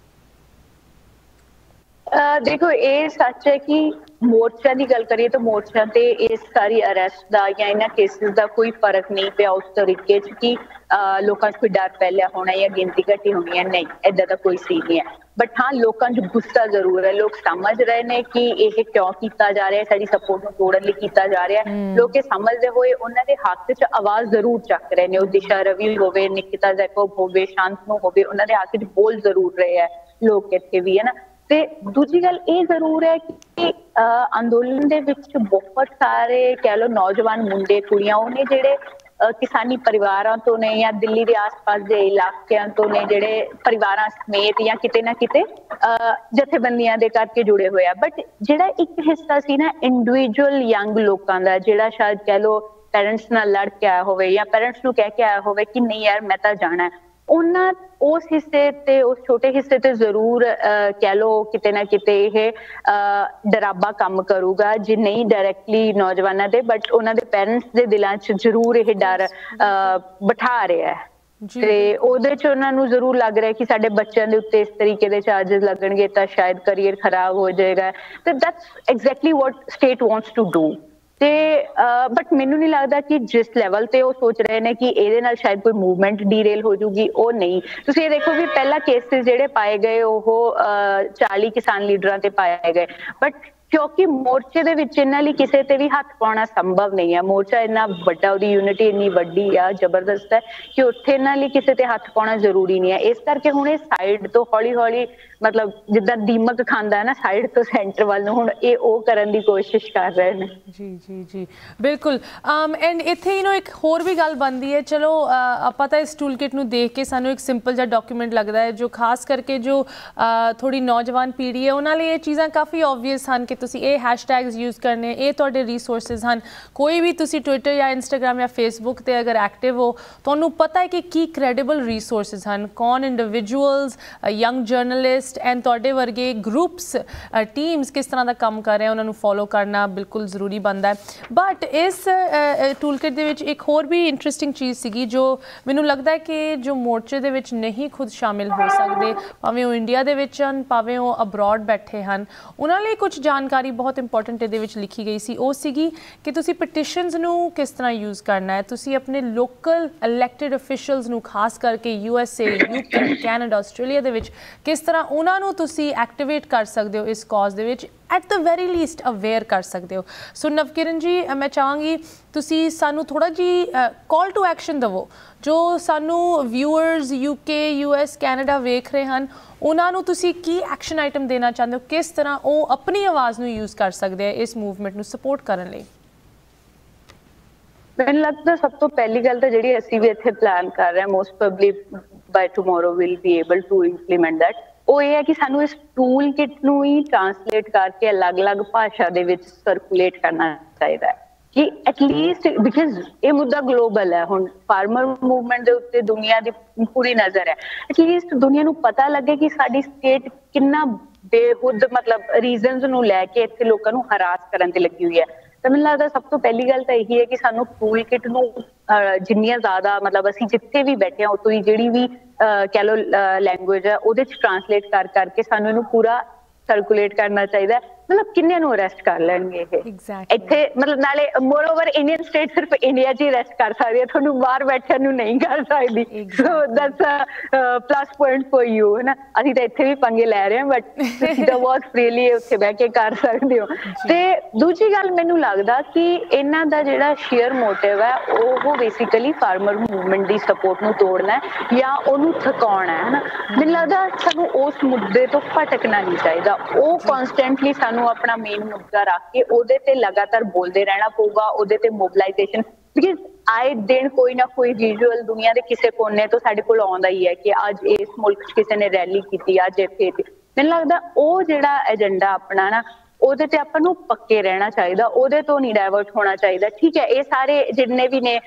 ਦੇਖੋ, ਇਹ ਸੱਚ ਹੈ ਕਿ ਮੋਰਚਿਆਂ ਦੀ ਗੱਲ ਕਰੀਏ ਤਾਂ ਮੋਰਚਿਆਂ ਤੇ ਇਸ ਸਾਰੀ ਅਰੈਸਟ ਦਾ ਜਾਂ ਇਹਨਾਂ ਕੇਸਿਸ ਦਾ ਕੋਈ ਫਰਕ ਨਹੀਂ ਪਿਆ ਉਸ ਤਰੀਕੇ 'ਚ ਕਿ ਲੋਕਾਂ 'ਚ ਕੋਈ ਡਰ ਫੈਲਿਆ ਹੋਣਾ ਜਾਂ ਗਿਣਤੀ ਘਟੀ ਹੋਣੀ ਹੈ। ਨਹੀਂ, ਏਦਾਂ ਦਾ ਕੋਈ ਸੀਨ ਨਹੀਂ ਹੈ। ਬਟ ਹਾਂ, ਲੋਕਾਂ 'ਚ ਗੁੱਸਾ ਜ਼ਰੂਰ ਹੈ। ਲੋਕ ਸਮਝ ਰਹੇ ਨੇ ਕਿ ਇਹ ਕਿਉਂ ਕੀਤਾ ਜਾ ਰਿਹਾ, ਸਾਡੀ ਸਪੋਰਟ ਨੂੰ ਤੋੜਨ ਲਈ ਕੀਤਾ ਜਾ ਰਿਹਾ। ਲੋਕ ਇਹ ਸਮਝਦੇ ਹੋਏ ਉਹਨਾਂ ਦੇ ਹੱਕ 'ਚ ਆਵਾਜ਼ ਜ਼ਰੂਰ ਚੱਕ ਰਹੇ ਨੇ। ਉਹ ਦਿਸ਼ਾ ਰਵੀ ਹੋਵੇ, ਨਿਕਿਤਾ ਜੈਕੋਬ ਹੋਵੇ, ਸ਼ਾਂਤਨੂ ਹੋਵੇ, ਉਹਨਾਂ ਦੇ ਹੱਕ 'ਚ ਬੋਲ ਜ਼ਰੂਰ ਰਹੇ ਹੈ ਲੋਕ ਇੱਥੇ ਵੀ, ਹੈ ਨਾ। ਤੇ ਦੂਜੀ ਗੱਲ ਇਹ ਜ਼ਰੂਰ ਹੈ ਕਿ ਅੰਦੋਲਨ ਦੇ ਵਿੱਚ ਬਹੁਤ ਸਾਰੇ ਕਹਿ ਲਓ ਨੌਜਵਾਨ ਮੁੰਡੇ ਕੁੜੀਆਂ ਉਹ ਨੇ ਜਿਹੜੇ ਕਿਸਾਨੀ ਪਰਿਵਾਰਾਂ ਤੋਂ ਨੇ ਜਾਂ ਦਿੱਲੀ ਦੇ ਆਸ-ਪਾਸ ਦੇ ਇਲਾਕਿਆਂ ਤੋਂ ਨੇ, ਜਿਹੜੇ ਪਰਿਵਾਰਾਂ ਸਮੇਤ ਜਾਂ ਕਿਤੇ ਨਾ ਕਿਤੇ ਜਥੇਬੰਦੀਆਂ ਦੇ ਕਰਕੇ ਜੁੜੇ ਹੋਏ ਆ। ਬਟ ਜਿਹੜਾ ਇੱਕ ਹਿੱਸਾ ਸੀ ਨਾ ਇੰਡੀਵਿਜੂਅਲ ਯੰਗ ਲੋਕਾਂ ਦਾ, ਜਿਹੜਾ ਸ਼ਾਇਦ ਕਹਿ ਲਓ ਪੈਰੈਂਟਸ ਨਾਲ ਲੜ ਕੇ ਆਇਆ ਹੋਵੇ ਜਾਂ ਪੈਰੈਂਟਸ ਨੂੰ ਕਹਿ ਕੇ ਆਇਆ ਹੋਵੇ ਕਿ ਨਹੀਂ ਯਾਰ ਮੈਂ ਤਾਂ ਜਾਣਾ, ਉਹਨਾਂ ਉਸ ਹਿੱਸੇ ਤੇ, ਉਸ ਛੋਟੇ ਹਿੱਸੇ ਤੇ ਜ਼ਰੂਰ ਕਹਿ ਲਓ ਕਿਤੇ ਨਾ ਕਿਤੇ ਇਹ ਡਰਾਬਾ ਕੰਮ ਕਰੂਗਾ, ਜੇ ਨਹੀਂ ਡਾਇਰੈਕਟਲੀ ਨੌਜਵਾਨਾਂ ਦੇ, ਬਟ ਉਹਨਾਂ ਦੇ ਪੈਰੈਂਟਸ ਦੇ ਦਿਲਾਂ 'ਚ ਜ਼ਰੂਰ ਇਹ ਡਰ ਬਿਠਾ ਰਿਹਾ ਹੈ। ਤੇ ਉਹਦੇ 'ਚ ਉਹਨਾਂ ਨੂੰ ਜ਼ਰੂਰ ਲੱਗ ਰਿਹਾ ਕਿ ਸਾਡੇ ਬੱਚਿਆਂ ਦੇ ਉੱਤੇ ਇਸ ਤਰੀਕੇ ਦੇ ਚਾਰਜਸ ਲੱਗਣਗੇ ਤਾਂ ਸ਼ਾਇਦ ਕਰੀਅਰ ਖਰਾਬ ਹੋ ਜਾਏਗਾ। ਤੇ that's exactly what state wants to do. ਤੇ ਬਟ ਮੈਨੂੰ ਨਹੀਂ ਲੱਗਦਾ ਕਿ ਜਿਸ ਲੈਵਲ ਤੇ ਉਹ ਸੋਚ ਰਹੇ ਨੇ ਕਿ ਇਹਦੇ ਨਾਲ ਸ਼ਾਇਦ ਕੋਈ ਮੂਵਮੈਂਟ ਡੀਰੇਲ ਹੋ ਜੂਗੀ, ਉਹ ਨਹੀਂ। ਤੁਸੀਂ ਇਹ ਦੇਖੋ ਵੀ ਪਹਿਲਾਂ ਕੇਸਿਸ ਜਿਹੜੇ ਪਾਏ ਗਏ ਉਹ ਚਾਲੀ ਕਿਸਾਨ ਲੀਡਰਾਂ ਤੇ ਪਾਏ ਗਏ, ਬਟ ਕਿਉਂਕਿ ਮੋਰਚੇ ਦੇ ਵਿੱਚ ਇਹਨਾਂ ਲਈ ਕਿਸੇ ਤੇ ਵੀ ਹੱਥ ਪਾਉਣਾ ਸੰਭਵ ਨਹੀਂ ਹੈ। ਮੋਰਚਾ ਇੰਨਾ ਵੱਡਾ, ਉਹਦੀ ਯੂਨਿਟੀ ਇੰਨੀ ਵੱਡੀ ਆ, ਜ਼ਬਰਦਸਤ ਹੈ ਕਿ ਉੱਥੇ ਇਹਨਾਂ ਲਈ ਕਿਸੇ ਤੇ ਹੱਥ ਪਾਉਣਾ ਜ਼ਰੂਰੀ ਨਹੀਂ ਹੈ। ਇਸ ਕਰਕੇ ਹੁਣ ਇਹ ਸਾਈਡ ਤੋਂ ਹੌਲੀ ਹੌਲੀ, ਮਤਲਬ ਜਿੱਦਾਂ ਦੀਮਕ ਖਾਂਦਾ ਹੈ ਨਾ ਸਾਈਡ ਤੋਂ ਸੈਂਟਰ ਵੱਲ ਨੂੰ, ਹੁਣ ਇਹ ਉਹ ਕਰਨ ਦੀ ਕੋਸ਼ਿਸ਼ ਕਰ ਰਹੇ ਨੇ। ਜੀ ਜੀ ਜੀ ਬਿਲਕੁਲ। ਐਂਡ ਇੱਥੇ ਯੂ ਨੋ ਇੱਕ ਹੋਰ ਵੀ ਗੱਲ ਬਣਦੀ ਹੈ, ਚਲੋ ਆਪਾਂ ਤਾਂ ਇਸ ਟੂਲ ਕਿਟ ਨੂੰ ਦੇਖ ਕੇ ਸਾਨੂੰ ਇੱਕ ਸਿੰਪਲ ਜਿਹਾ ਡਾਕੂਮੈਂਟ ਲੱਗਦਾ ਹੈ, ਜੋ ਖਾਸ ਕਰਕੇ ਜੋ ਥੋੜੀ ਨੌਜਵਾਨ ਪੀੜ੍ਹੀ ਹੈ ਉਹਨਾਂ ਲਈ ਇਹ ਚੀਜ਼ਾਂ ਕਾਫੀ ਓਬਵੀਅਸ ਹਨ ਕਿ ਤੁਸੀਂ ਇਹ ਹੈਸ਼ਟੈਗਸ ਯੂਜ਼ ਕਰਨੇ, ਇਹ ਤੁਹਾਡੇ ਰਿਸੋਰਸਿਸ ਹਨ। ਕੋਈ ਵੀ ਤੁਸੀਂ ਟਵਿੱਟਰ ਜਾਂ ਇੰਸਟਾਗ੍ਰਾਮ ਜਾਂ ਫੇਸਬੁੱਕ ਤੇ ਅਗਰ ਐਕਟਿਵ ਹੋ, ਤੁਹਾਨੂੰ ਪਤਾ ਹੈ ਕਿ ਕੀ ਕ੍ਰੈਡੀਬਲ ਰਿਸੋਰਸਿਸ ਹਨ, ਕੌਣ ਇੰਡੀਵਿਜੂਅਲਸ, ਯੰਗ ਜਰਨਲਿਸਟ ਐਂਡ ਤੁਹਾਡੇ ਵਰਗੇ ਗਰੁੱਪਸ, ਟੀਮਸ ਕਿਸ ਤਰ੍ਹਾਂ ਦਾ ਕੰਮ ਕਰ ਰਹੇ ਆ, ਉਹਨਾਂ ਨੂੰ ਫੋਲੋ ਕਰਨਾ ਬਿਲਕੁਲ ਜ਼ਰੂਰੀ ਬਣਦਾ ਹੈ। ਬਟ ਇਸ ਟੂਲ ਕਿਟ ਦੇ ਵਿੱਚ ਇੱਕ ਹੋਰ ਵੀ ਇੰਟਰਸਟਿੰਗ ਚੀਜ਼ ਸੀਗੀ ਜੋ ਮੈਨੂੰ ਲੱਗਦਾ ਹੈ ਕਿ ਜੋ ਮੋਰਚੇ ਦੇ ਵਿੱਚ ਨਹੀਂ ਖੁਦ ਸ਼ਾਮਿਲ ਹੋ ਸਕਦੇ, ਭਾਵੇਂ ਉਹ ਇੰਡੀਆ ਦੇ ਵਿੱਚ ਹਨ ਭਾਵੇਂ ਉਹ ਅਬਰੋਡ ਬੈਠੇ ਹਨ, ਉਹਨਾਂ ਲਈ ਕੁਝ ਜਾਣਕਾਰੀ ਬਹੁਤ ਇੰਪੋਰਟੈਂਟ ਇਹਦੇ ਵਿੱਚ ਲਿਖੀ ਗਈ ਸੀ। ਉਹ ਸੀਗੀ ਕਿ ਤੁਸੀਂ ਪਟੀਸ਼ਨਸ ਨੂੰ ਕਿਸ ਤਰ੍ਹਾਂ ਯੂਜ਼ ਕਰਨਾ ਹੈ, ਤੁਸੀਂ ਆਪਣੇ ਲੋਕਲ ਇਲੈਕਟਿਡ ਅਫੀਸ਼ੀਅਲਸ ਨੂੰ ਖਾਸ ਕਰਕੇ U S A, UK, Canada, Australia ਦੇ ਵਿੱਚ ਕਿਸ ਤਰ੍ਹਾਂ ਉਹਨਾਂ ਨੂੰ ਤੁਸੀਂ ਐਕਟੀਵੇਟ ਕਰ ਸਕਦੇ ਹੋ ਇਸ ਕਾਜ਼ ਦੇ ਵਿੱਚ, at the very least aware ਕਰ ਸਕਦੇ ਹੋ। ਸੋ ਨਵਕਿਰਨ ਜੀ, ਮੈਂ ਚਾਹਾਂਗੀ ਤੁਸੀਂ ਸਾਨੂੰ ਥੋੜ੍ਹਾ ਜੀ ਕਾਲ ਟੂ ਐਕਸ਼ਨ ਦੇਵੋ, ਜੋ ਸਾਨੂੰ viewers UK, U S, Canada ਵੇਖ ਰਹੇ ਹਨ, ਉਹਨਾਂ ਨੂੰ ਤੁਸੀਂ ਕੀ ਐਕਸ਼ਨ ਆਈਟਮ ਦੇਣਾ ਚਾਹੁੰਦੇ ਹੋ, ਕਿਸ ਤਰ੍ਹਾਂ ਉਹ ਆਪਣੀ ਆਵਾਜ਼ ਨੂੰ ਯੂਜ਼ ਕਰ ਸਕਦੇ ਆ ਇਸ ਮੂਵਮੈਂਟ ਨੂੰ ਸਪੋਰਟ ਕਰਨ ਲਈ? ਮੈਨੂੰ ਲੱਗਦਾ ਸਭ ਤੋਂ ਪਹਿਲੀ ਗੱਲ ਤਾਂ ਜਿਹੜੀ ਅਸੀਂ ਵੀ ਇੱਥੇ ਪਲਾਨ ਕਰ ਰਹੇ ਹਾਂ, most probably by tomorrow will be able to implement that, ਉਹ ਇਹ ਹੈ ਕਿ ਸਾਨੂੰ ਇਸ ਟੂਲ ਕਿਟ ਨੂੰ ਹੀ ਟਰਾਂਸਲੇਟ ਕਰਕੇ ਅਲੱਗ-ਅਲੱਗ ਭਾਸ਼ਾ ਦੇ ਵਿੱਚ ਸਰਕੂਲੇਟ ਕਰਨਾ ਚਾਹੀਦਾ ਹੈ ਕਿ ਐਟਲੀਸਟ, ਬਿਕਾਜ਼ ਇਹ ਮੁੱਦਾ ਗਲੋਬਲ ਹੈ, ਹੁਣ ਫਾਰਮਰ ਮੂਵਮੈਂਟ ਦੇ ਉੱਤੇ ਦੁਨੀਆ ਦੀ ਪੂਰੀ ਨਜ਼ਰ ਹੈ, ਐਟਲੀਸਟ ਦੁਨੀਆ ਨੂੰ ਪਤਾ ਲੱਗੇ ਕਿ ਸਾਡੀ ਸਟੇਟ ਕਿੰਨਾ ਬੇਹੁਦ ਮਤਲਬ ਰੀਜ਼ਨਸ ਨੂੰ ਲੈ ਕੇ ਇੱਥੇ ਲੋਕਾਂ ਨੂੰ ਹਰਾਸ ਕਰਨ ਤੇ ਲੱਗੀ ਹੋਈ ਹੈ। ਤਾਂ ਮੈਨੂੰ ਲੱਗਦਾ ਸਭ ਤੋਂ ਪਹਿਲੀ ਗੱਲ ਤਾਂ ਇਹੀ ਹੈ ਕਿ ਸਾਨੂੰ ਟੂਲ ਕਿਟ ਨੂੰ ਜਿੰਨੀਆਂ ਜ਼ਿਆਦਾ ਮਤਲਬ ਅਸੀਂ ਜਿੱਥੇ ਵੀ ਬੈਠੇ ਹਾਂ ਉੱਥੋਂ ਦੀ ਜਿਹੜੀ ਵੀ ਕਹਿ ਲਓ ਲੈਂਗੁਏਜ ਹੈ ਉਹਦੇ 'ਚ ਟਰਾਂਸਲੇਟ ਕਰ ਕਰਕੇ ਸਾਨੂੰ ਇਹਨੂੰ ਪੂਰਾ ਸਰਕੂਲੇਟ ਕਰਨਾ ਚਾਹੀਦਾ। ਮਤਲਬ ਕਿੰਨੇ ਨੂੰ ਅਰੈਸਟ ਕਰ ਲੈਣਗੇ ਇਹ ਇੱਥੇ, ਮਤਲਬ ਨਾਲੇ ਮੋਰਓਵਰ ਇੰਡੀਅਨ ਸਟੇਟ ਸਿਰਫ ਇੰਡੀਆ 'ਚ ਹੀ ਅਰੈਸਟ ਕਰ ਸਕਦੀ ਹੈ, ਤੁਹਾਨੂੰ ਬਾਹਰ ਬੈਠਿਆਂ ਨੂੰ ਨਹੀਂ ਕਰ ਸਕਦੀ। So that's a plus point for you, ਹੈ ਨਾ। ਅਸੀਂ ਤਾਂ ਇੱਥੇ ਵੀ ਪੰਗੇ ਲੈ ਰਹੇ ਹਾਂ ਬਟ ਤੁਸੀਂ ਤਾਂ ਬਹੁਤ ਫ੍ਰੀਲੀ ਉੱਥੇ ਬਹਿ ਕੇ ਕਰ ਸਕਦੇ ਹੋ। ਤੇ ਦੂਜੀ ਗੱਲ ਮੈਨੂੰ ਲੱਗਦਾ ਕਿ ਇਹਨਾਂ ਦਾ ਜਿਹੜਾ ਸ਼ੇਅਰ ਮੋਟਿਵ ਹੈ ਉਹ ਬੇਸਿਕਲੀ ਫਾਰਮਰ ਮੂਵਮੈਂਟ ਦੀ ਸਪੋਰਟ ਨੂੰ ਤੋੜਨਾ ਜਾਂ ਉਹਨੂੰ ਥਕਾਉਣਾ ਹੈ, ਨਾ। ਮੈਨੂੰ ਲੱਗਦਾ ਸਾਨੂੰ ਉਸ ਮੁੱਦੇ ਤੋਂ ਭਟਕਣਾ ਨਹੀਂ ਚਾਹੀਦਾ, ਉਹ ਕਨਸਟੈਂਟਲੀ ਸਾਨੂੰ ਆਪਣਾ ਮੇਨ ਮੁੱਦਾ ਰੱਖ ਕੇ ਉਹਦੇ ਤੇ ਲਗਾਤਾਰ ਬੋਲਦੇ ਰਹਿਣਾ ਪਊਗਾ, ਉਹਦੇ ਤੇ ਮੋਬਿਲਾਈਜੇਸ਼ਨ, ਬਿਕਾਜ਼ ਆਏ ਦਿਨ ਕੋਈ ਨਾ ਕੋਈ ਵਿਜ਼ੂਅਲ ਦੁਨੀਆ ਦੇ ਕਿਸੇ ਕੋਨੇ ਤੋਂ ਸਾਡੇ ਕੋਲ ਆਉਂਦਾ ਹੀ ਹੈ ਕਿ ਅੱਜ ਇਸ ਮੁਲਕ 'ਚ ਕਿਸੇ ਨੇ ਰੈਲੀ ਕੀਤੀ, ਅੱਜ ਇੱਥੇ। ਮੈਨੂੰ ਲੱਗਦਾ ਉਹ ਜਿਹੜਾ ਏਜੰਡਾ ਆਪਣਾ ਨਾ ਉਹਦੇ ਤੇ ਆਪਾਂ ਨੂੰ ਪੱਕੇ ਰਹਿਣਾ ਚਾਹੀਦਾ, ਉਹਦੇ ਤੋਂ ਨਹੀਂ ਡਾਇਵਰਟ ਹੋਣਾ ਚਾਹੀਦਾ। ਠੀਕ ਹੈ, ਇਹ ਸਾਰੇ ਜਿੰਨੇ ਵੀ ਨੇ,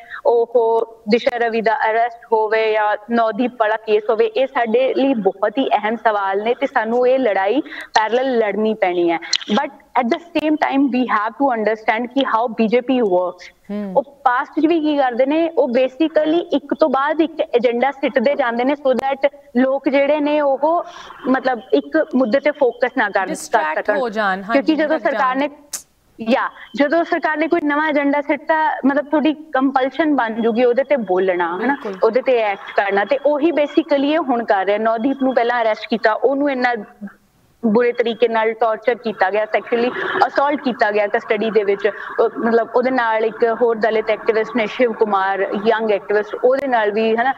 ਉਹ ਦਿਸ਼ਾ ਰਵੀ ਦਾ ਅਰੈਸਟ ਹੋਵੇ ਜਾਂ ਨੌਦੀਪ ਵਾਲਾ ਕੇਸ ਹੋਵੇ, ਇਹ ਸਾਡੇ ਲਈ ਬਹੁਤ ਹੀ ਅਹਿਮ ਸਵਾਲ ਨੇ ਤੇ ਸਾਨੂੰ ਇਹ ਲੜਾਈ ਪੈਰਲਲ ਲੜਨੀ ਪੈਣੀ ਹੈ। But at the same time we have to understand ਕਿ how B J P works। ਉਹ ਪਾਸਟ 'ਚ ਵੀ ਕੀ ਕਰਦੇ ਨੇ, ਉਹ ਬੇਸਿਕਲੀ ਇੱਕ ਤੋਂ ਬਾਅਦ ਇੱਕ ਏਜੰਡਾ ਸਿੱਟਦੇ ਜਾਂਦੇ ਨੇ ਸੋ ਦੈਟ ਲੋਕ ਜਿਹੜੇ ਨੇ ਉਹ ਮਤਲਬ ਇੱਕ ਮੁੱਦੇ ਤੇ ਫੋਕਸ ਨਾ ਕਰ ਸਕਣ, ਕਿਉਂਕਿ ਜਦੋਂ ਸਰਕਾਰ ਨੇ ਜਾਂ ਜਦੋਂ ਸਰਕਾਰ ਨੇ ਕੋਈ ਨਵਾਂ ਏਜੰਡਾ ਸਿੱਟਾ, ਮਤਲਬ ਤੁਹਾਡੀ ਕੰਪਲਸ਼ਨ ਬਣ ਜੂਗੀ ਉਹਦੇ ਤੇ ਬੋਲਣਾ, ਹਨਾ, ਉਹਦੇ ਤੇ ਐਕਟ ਕਰਨਾ। ਤੇ ਉਹੀ ਬੇਸਿਕਲੀ ਇਹ ਹੁਣ ਕਰ ਰਿਹਾ। ਨੌਦੀਪ ਨੂੰ ਪਹਿਲਾਂ ਅਰੈਸਟ ਕੀਤਾ, ਉਹਨੂੰ ਇੰਨਾ ਬੁਰੇ ਤਰੀਕੇ ਨਾਲ ਟੌਰਚਰ ਕੀਤਾ ਗਿਆ, ਸੈਕਸ਼ੂਅਲੀ ਅਸੌਲਟ ਕੀਤਾ ਗਿਆ ਕਸਟਡੀ ਦੇ ਵਿੱਚ। ਮਤਲਬ ਉਹਦੇ ਨਾਲ ਇੱਕ ਹੋਰ ਦਲਿਤ ਐਕਟਿਵਿਸਟ ਨੇ, ਸ਼ਿਵ ਕੁਮਾਰ, ਯੰਗ ਐਕਟਿਵਿਸਟ, ਉਹਦੇ ਨਾਲ ਵੀ ਹਨਾ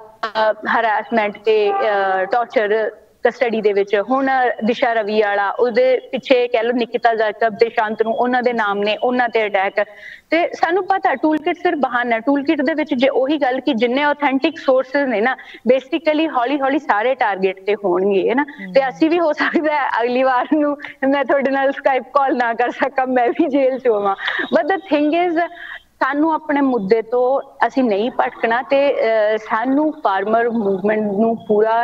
ਹਰਾਸਮੈਂਟ ਤੇ ਟੌਰਚਰ ਕਸਟਡੀ ਦੇ ਵਿੱਚ। ਹੁਣ ਦਿਸ਼ਾ ਰਵੀ ਵਾਲਾ, ਉਹਦੇ ਪਿੱਛੇ ਕਹਿ ਲਓ ਨਿਕਿਤਾ ਜਾਖੜ ਤੇ ਸ਼ਾਂਤ ਨੂੰ, ਉਹਨਾਂ ਦੇ ਨਾਮ ਨੇ, ਉਹਨਾਂ ਤੇ ਅਟੈਕ। ਤੇ ਸਾਨੂੰ ਪਤਾ ਟੂਲ ਕਿਟ ਸਿਰਫ ਬਹਾਨਾ, ਟੂਲ ਕਿਟ ਦੇ ਵਿੱਚ ਜੇ ਉਹੀ ਗੱਲ ਕਿ ਜਿੰਨੇ ਆਥੈਂਟਿਕ ਸੋਰਸਿਸ ਨੇ ਨਾ, ਬੇਸਿਕਲੀ ਹੌਲੀ ਹੌਲੀ ਸਾਰੇ ਟਾਰਗੇਟ ਤੇ ਹੋਣਗੇ, ਹੈ ਨਾ। ਤੇ ਅਸੀਂ ਵੀ ਹੋ ਸਕਦਾ ਹੈ ਅਗਲੀ ਵਾਰ ਨੂੰ ਮੈਂ ਤੁਹਾਡੇ ਨਾਲ ਸਕਾਈਪ ਕਾਲ ਨਾ ਕਰ ਸਕਾਂ, ਮੈਂ ਵੀ ਜੇਲ੍ਹ 'ਚ ਹੋਵਾਂ। ਬਟ ਦ ਥਿੰਗ ਇਜ਼ ਸਾਨੂੰ ਆਪਣੇ ਮੁੱਦੇ ਤੋਂ ਅਸੀਂ ਨਹੀਂ ਭਟਕਣਾ ਤੇ ਸਾਨੂੰ ਫਾਰਮਰ ਮੂਵਮੈਂਟ ਨੂੰ ਪੂਰਾ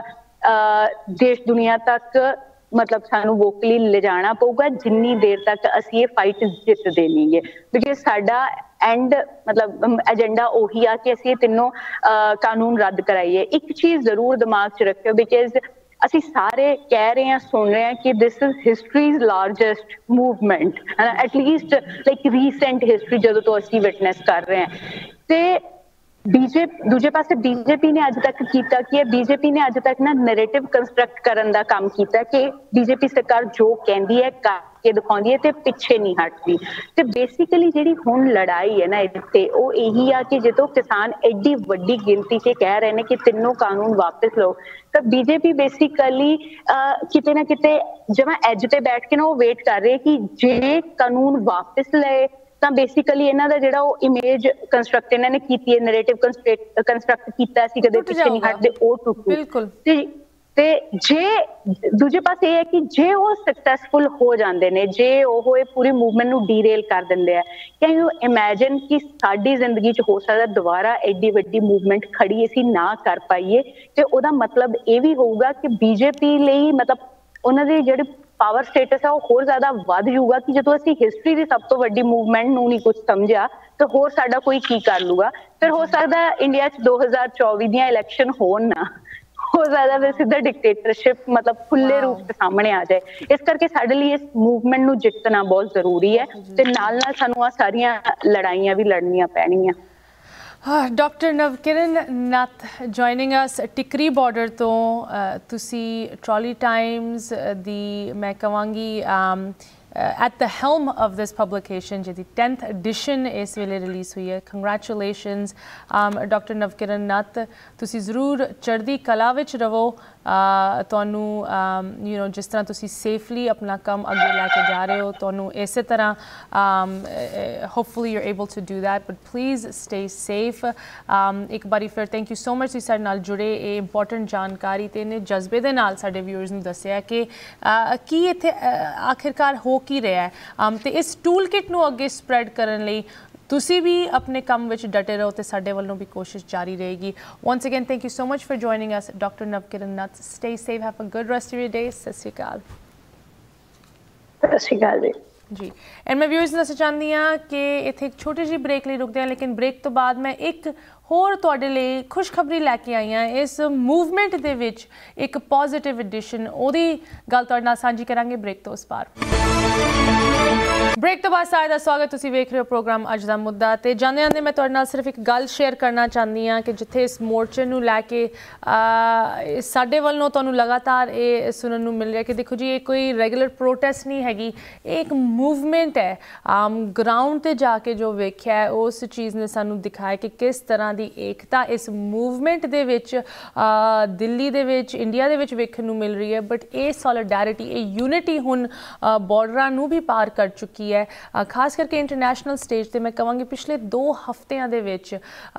ਦੇਸ਼ ਦੁਨੀਆ ਤੱਕ ਮਤਲਬ ਸਾਨੂੰ ਵੋਕਲੀ ਲਿਜਾਣਾ ਪਊਗਾ ਜਿੰਨੀ ਦੇਰ ਤੱਕ ਅਸੀਂ ਇਹ ਫਾਈਟ ਜਿੱਤਦੇ ਨਹੀਂਗੇ। ਬਿਕਾਜ਼ ਸਾਡਾ ਐਂਡ ਮਤਲਬ ਏਜੰਡਾ ਉਹੀ ਆ ਕਿ ਅਸੀਂ ਇਹ ਤਿੰਨੋਂ ਕਾਨੂੰਨ ਰੱਦ ਕਰਾਈਏ। ਇੱਕ ਚੀਜ਼ ਜ਼ਰੂਰ ਦਿਮਾਗ 'ਚ ਰੱਖਿਓ, ਬਿਕਾਜ਼ ਅਸੀਂ ਸਾਰੇ ਕਹਿ ਰਹੇ ਹਾਂ, ਸੁਣ ਰਹੇ ਹਾਂ ਕਿ this is history's largest movement, at least like recent history ਜਦੋਂ ਤੋਂ ਅਸੀਂ ਵਿਟਨੈਸ ਕਰ ਰਹੇ ਹਾਂ। ਤੇ ਬੀਜੇਪੀ ਦੂਜੇ ਪਾਸੇ ਬੀਜੇਪੀ ਨੇ ਅੱਜ ਤੱਕ ਕੀਤਾ ਕਿ ਬੀਜੇਪੀ ਨੇ ਅੱਜ ਤੱਕ ਨਾ ਨੈਰੇਟਿਵ ਕੰਸਟਰਕਟ ਕਰਨ ਦਾ ਕੰਮ ਕੀਤਾ ਕਿ ਬੀਜੇਪੀ ਸਰਕਾਰ ਜੋ ਕਹਿੰਦੀ ਹੈ ਕਰਕੇ ਦਿਖਾਉਂਦੀ ਹੈ ਤੇ ਪਿੱਛੇ ਨਹੀਂ ਹਟਦੀ। ਤੇ ਬੇਸਿਕਲੀ ਜਿਹੜੀ ਹੁਣ ਲੜਾਈ ਹੈ ਨਾ ਇੱਥੇ, ਉਹ ਇਹੀ ਆ ਕਿ ਜਦੋਂ ਕਿਸਾਨ ਐਡੀ ਵੱਡੀ ਗਿਣਤੀ 'ਚ ਕਹਿ ਰਹੇ ਨੇ ਕਿ ਤਿੰਨੋਂ ਕਾਨੂੰਨ ਵਾਪਸ ਲਓ, ਤਾਂ ਬੀਜੇਪੀ ਬੇਸਿਕਲੀ ਕਿਤੇ ਨਾ ਕਿਤੇ ਜਿਵੇਂ ਐਜ ਤੇ ਬੈਠ ਕੇ ਨਾ ਉਹ ਵੇਟ ਕਰ ਰਹੇ ਕਿ ਜੇ ਕਾਨੂੰਨ ਵਾਪਸ ਲਏ ਤਾਂ ਬੇਸਿਕਲੀ ਇਹਨਾਂ ਦਾ ਜਿਹੜਾ ਉਹ ਇਮੇਜ ਕੰਸਟਰਕਟ ਇਹਨਾਂ ਨੇ ਕੀਤੀ ਹੈ, ਨੈਰੇਟਿਵ ਕੰਸਟਰਕਟ ਕੀਤਾ ਸੀ ਕਦੇ ਪਿੱਛੇ ਨਹੀਂ ਹਟਦੇ, ਉਹ ਟੁੱਟੂ। ਤੇ ਤੇ ਜੇ ਦੂਜੇ ਪਾਸੇ ਇਹ ਹੈ ਕਿ ਜੇ ਉਹ ਸਕਸੈਸਫੁਲ ਹੋ ਜਾਂਦੇ ਨੇ, ਜੇ ਉਹ ਇਹ ਪੂਰੀ ਮੂਵਮੈਂਟ ਨੂੰ ਡੀਰੇਲ ਕਰ ਦਿੰਦੇ ਆ, ਕੈਨ ਯੂ ਇਮੇਜਿਨ ਕਿ ਸਾਡੀ ਜ਼ਿੰਦਗੀ 'ਚ ਹੋ ਸਕਦਾ ਦੁਬਾਰਾ ਐਡੀ ਵੱਡੀ ਮੂਵਮੈਂਟ ਖੜੀ ਅਸੀਂ ਨਾ ਕਰ ਪਾਈਏ। ਤੇ ਉਹਦਾ ਮਤਲਬ ਇਹ ਵੀ ਹੋਊਗਾ ਕਿ ਬੀਜੇਪੀ ਲਈ ਮਤਲਬ ਉਹਨਾਂ ਦੀ ਜਿਹੜੀ ਪਾਵਰ ਸਟੇਟਸ ਹੈ ਉਹ ਹੋਰ ਜ਼ਿਆਦਾ ਵੱਧ ਜਾਊਗਾ ਕਿ ਜਦੋਂ ਅਸੀਂ ਹਿਸਟਰੀ ਦੀ ਸਭ ਤੋਂ ਵੱਡੀ ਮੂਵਮੈਂਟ ਨੂੰ ਨਹੀਂ ਕੁਝ ਸਮਝਿਆ ਤਾਂ ਹੋਰ ਸਾਡਾ ਕੋਈ ਕੀ ਕਰ ਲੂਗਾ। ਫਿਰ ਹੋ ਸਕਦਾ ਇੰਡੀਆ 'ਚ ਦੋ ਹਜ਼ਾਰ ਚੌਵੀ ਦੀਆਂ ਇਲੈਕਸ਼ਨ ਹੋਣ ਨਾ, ਹੋ ਜ਼ਿਆਦਾ ਫਿਰ ਸਿੱਧਾ ਡਿਕਟੇਟਰਸ਼ਿਪ ਮਤਲਬ ਖੁੱਲੇ ਰੂਪ ਤੇ ਸਾਹਮਣੇ ਆ ਜਾਏ। ਇਸ ਕਰਕੇ ਸਾਡੇ ਲਈ ਇਸ ਮੂਵਮੈਂਟ ਨੂੰ ਜਿੱਤਣਾ ਬਹੁਤ ਜ਼ਰੂਰੀ ਹੈ ਤੇ ਨਾਲ ਨਾਲ ਸਾਨੂੰ ਆ ਸਾਰੀਆਂ ਲੜਾਈਆਂ ਵੀ ਲੜਨੀਆਂ ਪੈਣੀਆਂ। ਡਾਕਟਰ ਨਵਕਿਰਨ ਨੱਥ ਜੁਆਇਨਿੰਗ ਅਸ ਟਿਕਰੀ ਬਾਰਡਰ ਤੋਂ। ਤੁਸੀਂ ਟਰਾਲੀ ਟਾਈਮਜ਼ ਦੀ ਮੈਂ ਕਹਾਂਗੀ at the helm of this publication, ਜਿਹਦੀ tenth edition ਇਸ ਵੇਲੇ ਰਿਲੀਜ਼ ਹੋਈ ਹੈ। ਕੰਗ੍ਰੈਚੁਲੇਸ਼ਨਸ ਡਾਕਟਰ ਨਵਕਿਰਨ ਨੱਥ, ਤੁਸੀਂ ਜ਼ਰੂਰ ਚੜ੍ਹਦੀ ਕਲਾ ਵਿੱਚ ਰਹੋ। ਤੁਹਾਨੂੰ ਯੂ ਨੋ ਜਿਸ ਤਰ੍ਹਾਂ ਤੁਸੀਂ ਸੇਫਲੀ ਆਪਣਾ ਕੰਮ ਅੱਗੇ ਲੈ ਕੇ ਜਾ ਰਹੇ ਹੋ, ਤੁਹਾਨੂੰ ਇਸੇ ਤਰ੍ਹਾਂ hopefully you are able to do that, but please stay safe. ਇੱਕ ਵਾਰੀ ਫਿਰ ਥੈਂਕ ਯੂ ਸੋ ਮਚ ਤੁਸੀਂ ਸਾਡੇ ਨਾਲ ਜੁੜੇ, ਇਹ ਇੰਪੋਰਟੈਂਟ ਜਾਣਕਾਰੀ ਤੇ ਇਹਨੇ ਜਜ਼ਬੇ ਦੇ ਨਾਲ ਸਾਡੇ ਵਿਊਅਰਸ ਨੂੰ ਦੱਸਿਆ ਕਿ ਕੀ ਇੱਥੇ ਆਖਿਰਕਾਰ ਹੋ ਕੀ ਰਿਹਾ ਹੈ ਤੇ ਇਸ ਟੂਲ ਕਿਟ ਨੂੰ ਅੱਗੇ ਸਪਰੈਡ ਕਰਨ ਲਈ ਤੁਸੀਂ ਵੀ ਆਪਣੇ ਕੰਮ ਵਿੱਚ ਡਟੇ ਰਹੋ ਤੇ ਸਾਡੇ ਵੱਲੋਂ ਵੀ ਕੋਸ਼ਿਸ਼ ਜਾਰੀ ਰਹੇਗੀ। Once again thank you so much for joining us doctor Navkiran Natt. Stay safe, have a good rest of your day. Sat ਸ਼੍ਰੀ ਅਕਾਲ। ਸਤਿ ਸ਼੍ਰੀ ਅਕਾਲ ਜੀ। ਜੀ ਐਂਡ ਮੈਂ ਵਿਊਅਰਸ ਨੂੰ ਦੱਸਣਾ ਚਾਹੁੰਦੀ ਹਾਂ ਕਿ ਇੱਥੇ ਇੱਕ ਛੋਟੀ ਜਿਹੀ ਬ੍ਰੇਕ ਲਈ ਰੁਕਦੇ ਹਾਂ, ਲੇਕਿਨ ਬ੍ਰੇਕ ਤੋਂ ਬਾਅਦ ਮੈਂ ਇੱਕ ਹੋਰ ਤੁਹਾਡੇ ਲਈ ਖੁਸ਼ਖਬਰੀ ਲੈ ਕੇ ਆਈ ਹਾਂ। ਇਸ ਮੂਵਮੈਂਟ ਦੇ ਵਿੱਚ ਇੱਕ ਪੋਜ਼ਿਟਿਵ ਐਡੀਸ਼ਨ, ਉਹਦੀ ਗੱਲ ਤੁਹਾਡੇ ਨਾਲ ਸਾਂਝੀ ਕਰਾਂਗੇ ਬ੍ਰੇਕ ਤੋਂ ਉਸ ਪਾਰ। ਬ੍ਰੇਕ ਤੋਂ ਬਾਅਦ ਸਾਰੇ ਦਾ ਸਵਾਗਤ। ਤੁਸੀਂ ਵੇਖ ਰਹੇ ਹੋ ਪ੍ਰੋਗਰਾਮ ਅੱਜ ਦਾ ਮੁੱਦਾ ਤੇ ਜਾਂਦੇ ਜਾਂਦੇ ਮੈਂ ਤੁਹਾਡੇ ਨਾਲ ਸਿਰਫ ਇੱਕ ਗੱਲ ਸ਼ੇਅਰ ਕਰਨਾ ਚਾਹੁੰਦੀ ਹਾਂ ਕਿ ਜਿੱਥੇ ਇਸ ਮੋਰਚੇ ਨੂੰ ਲੈ ਕੇ ਸਾਡੇ ਵੱਲੋਂ ਤੁਹਾਨੂੰ ਲਗਾਤਾਰ ਇਹ ਸੁਣਨ ਨੂੰ ਮਿਲ ਰਿਹਾ ਕਿ ਦੇਖੋ ਜੀ ਇਹ ਕੋਈ ਰੈਗੂਲਰ ਪ੍ਰੋਟੈਸਟ ਨਹੀਂ ਹੈਗੀ, ਇਹ ਇੱਕ ਮੂਵਮੈਂਟ ਹੈ। ਗਰਾਊਂਡ ਤੇ ਜਾ ਕੇ ਜੋ ਵੇਖਿਆ ਉਸ ਚੀਜ਼ ਨੇ ਸਾਨੂੰ ਦਿਖਾਇਆ ਕਿ ਕਿਸ ਤਰ੍ਹਾਂ ਦੀ ਏਕਤਾ ਇਸ ਮੂਵਮੈਂਟ ਦੇ ਵਿੱਚ ਦਿੱਲੀ ਦੇ ਵਿੱਚ, ਇੰਡੀਆ ਦੇ ਵਿੱਚ ਵੇਖਣ ਨੂੰ ਮਿਲ ਰਹੀ ਹੈ। ਬਟ ਇਹ ਸੋਲੀਡੈਰਿਟੀ, ਇਹ ਯੂਨਿਟੀ ਹੁਣ ਬਾਰਡਰਾਂ ਨੂੰ ਵੀ ਪਾਰ ਕਰ ਚੁੱਕੀ ਹੈ। ਖਾਸ ਕਰਕੇ ਇੰਟਰਨੈਸ਼ਨਲ ਸਟੇਜ ਤੇ ਮੈਂ ਕਹਾਂਗੀ ਪਿਛਲੇ ਦੋ ਹਫ਼ਤਿਆਂ ਦੇ ਵਿੱਚ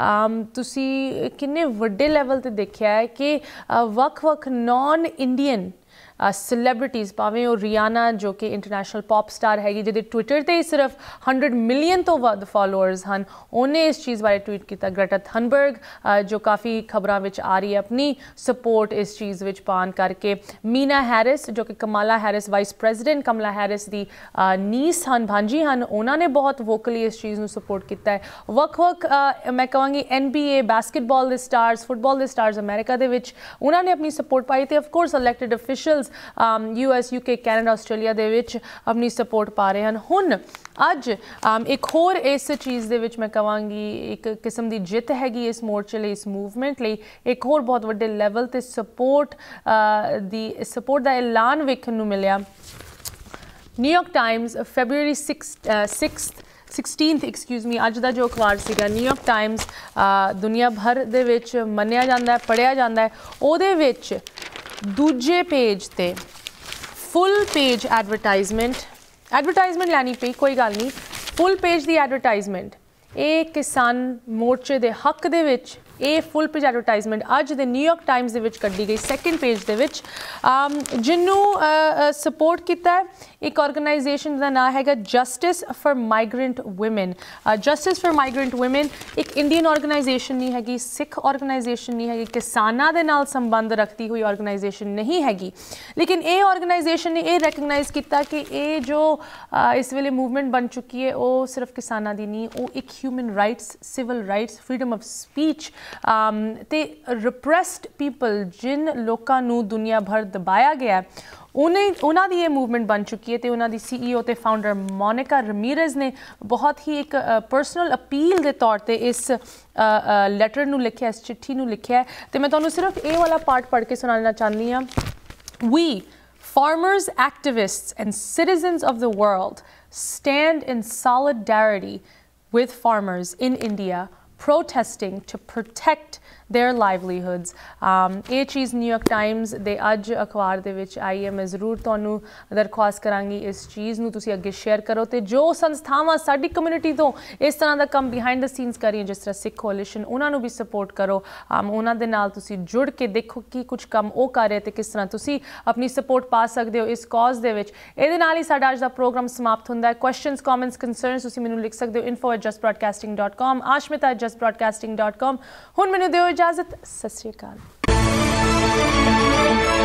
ਤੁਸੀਂ ਕਿੰਨੇ ਵੱਡੇ ਲੈਵਲ ਤੇ ਦੇਖਿਆ ਹੈ ਕਿ ਵੱਖ-ਵੱਖ ਨੌਨ ਇੰਡੀਅਨ ਸੈਲੀਬ੍ਰਿਟੀਜ਼, ਭਾਵੇਂ ਉਹ ਰਿਆਨਾ ਜੋ ਕਿ ਇੰਟਰਨੈਸ਼ਨਲ ਪੌਪ ਸਟਾਰ ਹੈਗੀ ਜਿਹਦੇ ਟਵਿੱਟਰ ਤੇ ਹੀ ਸਿਰਫ ਹੰਡਰਡ ਮਿਲੀਅਨ ਤੋਂ ਵੱਧ ਫਾਲੋਅਰਸ ਹਨ, ਉਹਨੇ ਇਸ ਚੀਜ਼ ਬਾਰੇ ਟਵੀਟ ਕੀਤਾ। ਗ੍ਰੇਟਾ ਥਨਬਰਗ ਜੋ ਕਾਫੀ ਖਬਰਾਂ ਵਿੱਚ ਆ ਰਹੀ ਹੈ ਆਪਣੀ ਸਪੋਰਟ ਇਸ ਚੀਜ਼ ਵਿੱਚ ਪਾਉਣ ਕਰਕੇ। ਮੀਨਾ ਹੈਰਿਸ ਜੋ ਕਿ Kamala Harris, vice president Kamala Harris ਦੀ ਨੀਸ ਹਨ, ਭਾਂਜੀ ਹਨ, ਉਹਨਾਂ ਨੇ ਬਹੁਤ ਵੋਕਲੀ ਇਸ ਚੀਜ਼ ਨੂੰ ਸਪੋਰਟ ਕੀਤਾ ਹੈ। ਵੱਖ-ਵੱਖ ਮੈਂ ਕਹਾਂਗੀ ਐਨ ਬੀ ਏ, ਬਾਸਕਟਬਾਲ ਦੇ ਸਟਾਰਸ, ਫੁੱਟਬਾਲ ਦੇ ਸਟਾਰਸ ਅਮਰੀਕਾ ਦੇ ਵਿੱਚ ਉਹਨਾਂ ਨੇ ਆਪਣੀ ਸਪੋਰਟ ਪਾਈ ਤੇ of course elected officials U S, U K, Canada, Australia ਦੇ ਵਿੱਚ ਆਪਣੀ ਸਪੋਰਟ ਪਾ ਰਹੇ ਹਨ। ਹੁਣ ਅੱਜ ਇੱਕ ਹੋਰ ਇਸ ਚੀਜ਼ ਦੇ ਵਿੱਚ ਮੈਂ ਕਹਾਂਗੀ ਇੱਕ ਕਿਸਮ ਦੀ ਜਿੱਤ ਹੈਗੀ ਇਸ ਮੋਰਚੇ ਲਈ, ਇਸ ਮੂਵਮੈਂਟ ਲਈ। ਇੱਕ ਹੋਰ ਬਹੁਤ ਵੱਡੇ ਲੈਵਲ ਤੇ ਸਪੋਰਟ ਦੀ ਸਪੋਰਟ ਦਾ ਐਲਾਨ ਵੇਖਣ ਨੂੰ ਮਿਲਿਆ। New York Times February sixth sixteenth excuse me ਅੱਜ ਦਾ ਜੋ ਅਖਬਾਰ ਸੀਗਾ ਨਿਊਯਾਰਕ ਟਾਈਮਜ਼, ਦੁਨੀਆ ਭਰ ਦੇ ਵਿੱਚ ਮੰਨਿਆ ਜਾਂਦਾ ਹੈ, ਪੜ੍ਹਿਆ ਜਾਂਦਾ ਹੈ, ਉਹਦੇ ਵਿੱਚ ਦੂਜੇ ਪੇਜ ਤੇ ਫੁੱਲ ਪੇਜ ਐਡਵਰਟਾਈਜ਼ਮੈਂਟ ਐਡਵਰਟਾਈਜ਼ਮੈਂਟ ਲੈਣੀ ਪਈ, ਕੋਈ ਗੱਲ ਨਹੀਂ, ਫੁੱਲ ਪੇਜ ਦੀ ਐਡਵਰਟਾਈਜ਼ਮੈਂਟ ਇਹ ਕਿਸਾਨ ਮੋਰਚੇ ਦੇ ਹੱਕ ਦੇ ਵਿੱਚ ਇਹ ਫੁੱਲ ਪੇਜ ਐਡਵਰਟਾਈਜ਼ਮੈਂਟ ਅੱਜ ਦੇ ਨਿਊਯਾਰਕ ਟਾਈਮਜ਼ ਦੇ ਵਿੱਚ ਕੱਢੀ ਗਈ ਸੈਕਿੰਡ ਪੇਜ ਦੇ ਵਿੱਚ, ਜਿਹਨੂੰ ਸਪੋਰਟ ਕੀਤਾ ਹੈ ਇੱਕ ਆਰਗੇਨਾਈਜੇਸ਼ਨ ਦਾ ਨਾਮ ਹੈਗਾ justice for migrant women. Justice for migrant women ਇੱਕ ਇੰਡੀਅਨ ਆਰਗੇਨਾਈਜੇਸ਼ਨ ਨਹੀਂ ਹੈਗੀ, ਸਿੱਖ ਆਰਗੇਨਾਈਜੇਸ਼ਨ ਨਹੀਂ ਹੈਗੀ, ਕਿਸਾਨਾਂ ਦੇ ਨਾਲ ਸੰਬੰਧ ਰੱਖਦੀ ਹੋਈ ਆਰਗੇਨਾਈਜੇਸ਼ਨ ਨਹੀਂ ਹੈਗੀ, ਲੇਕਿਨ ਇਹ ਆਰਗੇਨਾਈਜੇਸ਼ਨ ਨੇ ਇਹ ਰੈਕਗਨਾਈਜ਼ ਕੀਤਾ ਕਿ ਇਹ ਜੋ ਇਸ ਵੇਲੇ ਮੂਵਮੈਂਟ ਬਣ ਚੁੱਕੀ ਹੈ ਉਹ ਸਿਰਫ ਕਿਸਾਨਾਂ ਦੀ ਨਹੀਂ, ਉਹ ਇੱਕ human rights, civil rights, freedom of speech ਤੇ ਰਿਪਰੈਸਡ ਪੀਪਲ, ਜਿਨ ਲੋਕਾਂ ਨੂੰ ਦੁਨੀਆ ਭਰ ਦਬਾਇਆ ਗਿਆ, ਉਹਨੇ ਉਹਨਾਂ ਦੀ ਇਹ ਮੂਵਮੈਂਟ ਬਣ ਚੁੱਕੀ ਹੈ। ਤੇ ਉਹਨਾਂ ਦੀ ਸੀ ਈ ਓ ਤੇ ਫਾਊਂਡਰ ਮੋਨਿਕਾ ਰਮੀਰਜ਼ ਨੇ ਬਹੁਤ ਹੀ ਇੱਕ ਪਰਸਨਲ ਅਪੀਲ ਦੇ ਤੌਰ ਤੇ ਇਸ ਲੈਟਰ ਨੂੰ ਲਿਖਿਆ, ਇਸ ਚਿੱਠੀ ਨੂੰ ਲਿਖਿਆ ਤੇ ਮੈਂ ਤੁਹਾਨੂੰ ਸਿਰਫ ਇਹ ਵਾਲਾ ਪਾਰਟ ਪੜ੍ਹ ਕੇ ਸੁਣਾਉਣਾ ਚਾਹੁੰਦੀ ਹਾਂ। We, farmers, activists and citizens of the world stand in solidarity with farmers in India protesting to protect their livelihoods. ये चीज़ न्यूयॉर्क टाइम्स ਦੇ ਅੱਜ ਅਖਬਾਰ ਦੇ ਵਿੱਚ ਆਈ ਹੈ। ਮੈਂ ਜ਼ਰੂਰ ਤੁਹਾਨੂੰ ਦਰਖਾਸਤ ਕਰਾਂਗੀ ਇਸ ਚੀਜ਼ ਨੂੰ ਤੁਸੀਂ ਅੱਗੇ ਸ਼ੇਅਰ ਕਰੋ ਤੇ ਜੋ ਸੰਸਥਾਵਾਂ ਸਾਡੀ ਕਮਿਊਨਿਟੀ ਤੋਂ ਇਸ ਤਰ੍ਹਾਂ ਦਾ ਕੰਮ ਬਿਹਾਈਂਡ ਦ ਸੀਨਸ ਕਰ ਰਹੀਆਂ ਜਿਸ ਤਰ੍ਹਾਂ ਸਿੱਖ ਕੋਲੀਸ਼ਨ ਉਹਨਾਂ ਨੂੰ ਵੀ ਸਪੋਰਟ ਕਰੋ। ਉਹਨਾਂ ਦੇ ਨਾਲ ਤੁਸੀਂ ਜੁੜ ਕੇ ਦੇਖੋ ਕਿ ਕੁਝ ਕੰਮ ਉਹ ਕਰ ਰਹੇ ਤੇ ਕਿਸ ਤਰ੍ਹਾਂ ਤੁਸੀਂ ਆਪਣੀ ਸਪੋਰਟ ਪਾ ਸਕਦੇ ਹੋ ਇਸ ਕਾਜ਼ ਦੇ ਵਿੱਚ। ਇਹਦੇ ਨਾਲ ਹੀ ਸਾਡਾ ਅੱਜ ਦਾ ਪ੍ਰੋਗਰਾਮ ਸਮਾਪਤ ਹੁੰਦਾ ਹੈ। ਕੁਐਸਚਨਸ ਕਮੈਂਟਸ ਕੰਸਰਨਸ ਤੁਸੀਂ ਮੈਨੂੰ ਲਿਖ ਸਕਦੇ ਹੋ info at just broadcasting dot com ashmita at just broadcasting dot com। ਹੁਣ ਮੈਨੂੰ ਦਿਓ ਇਜਾਜ਼ਤ। ਸਤਿ ਸ਼੍ਰੀ ਅਕਾਲ।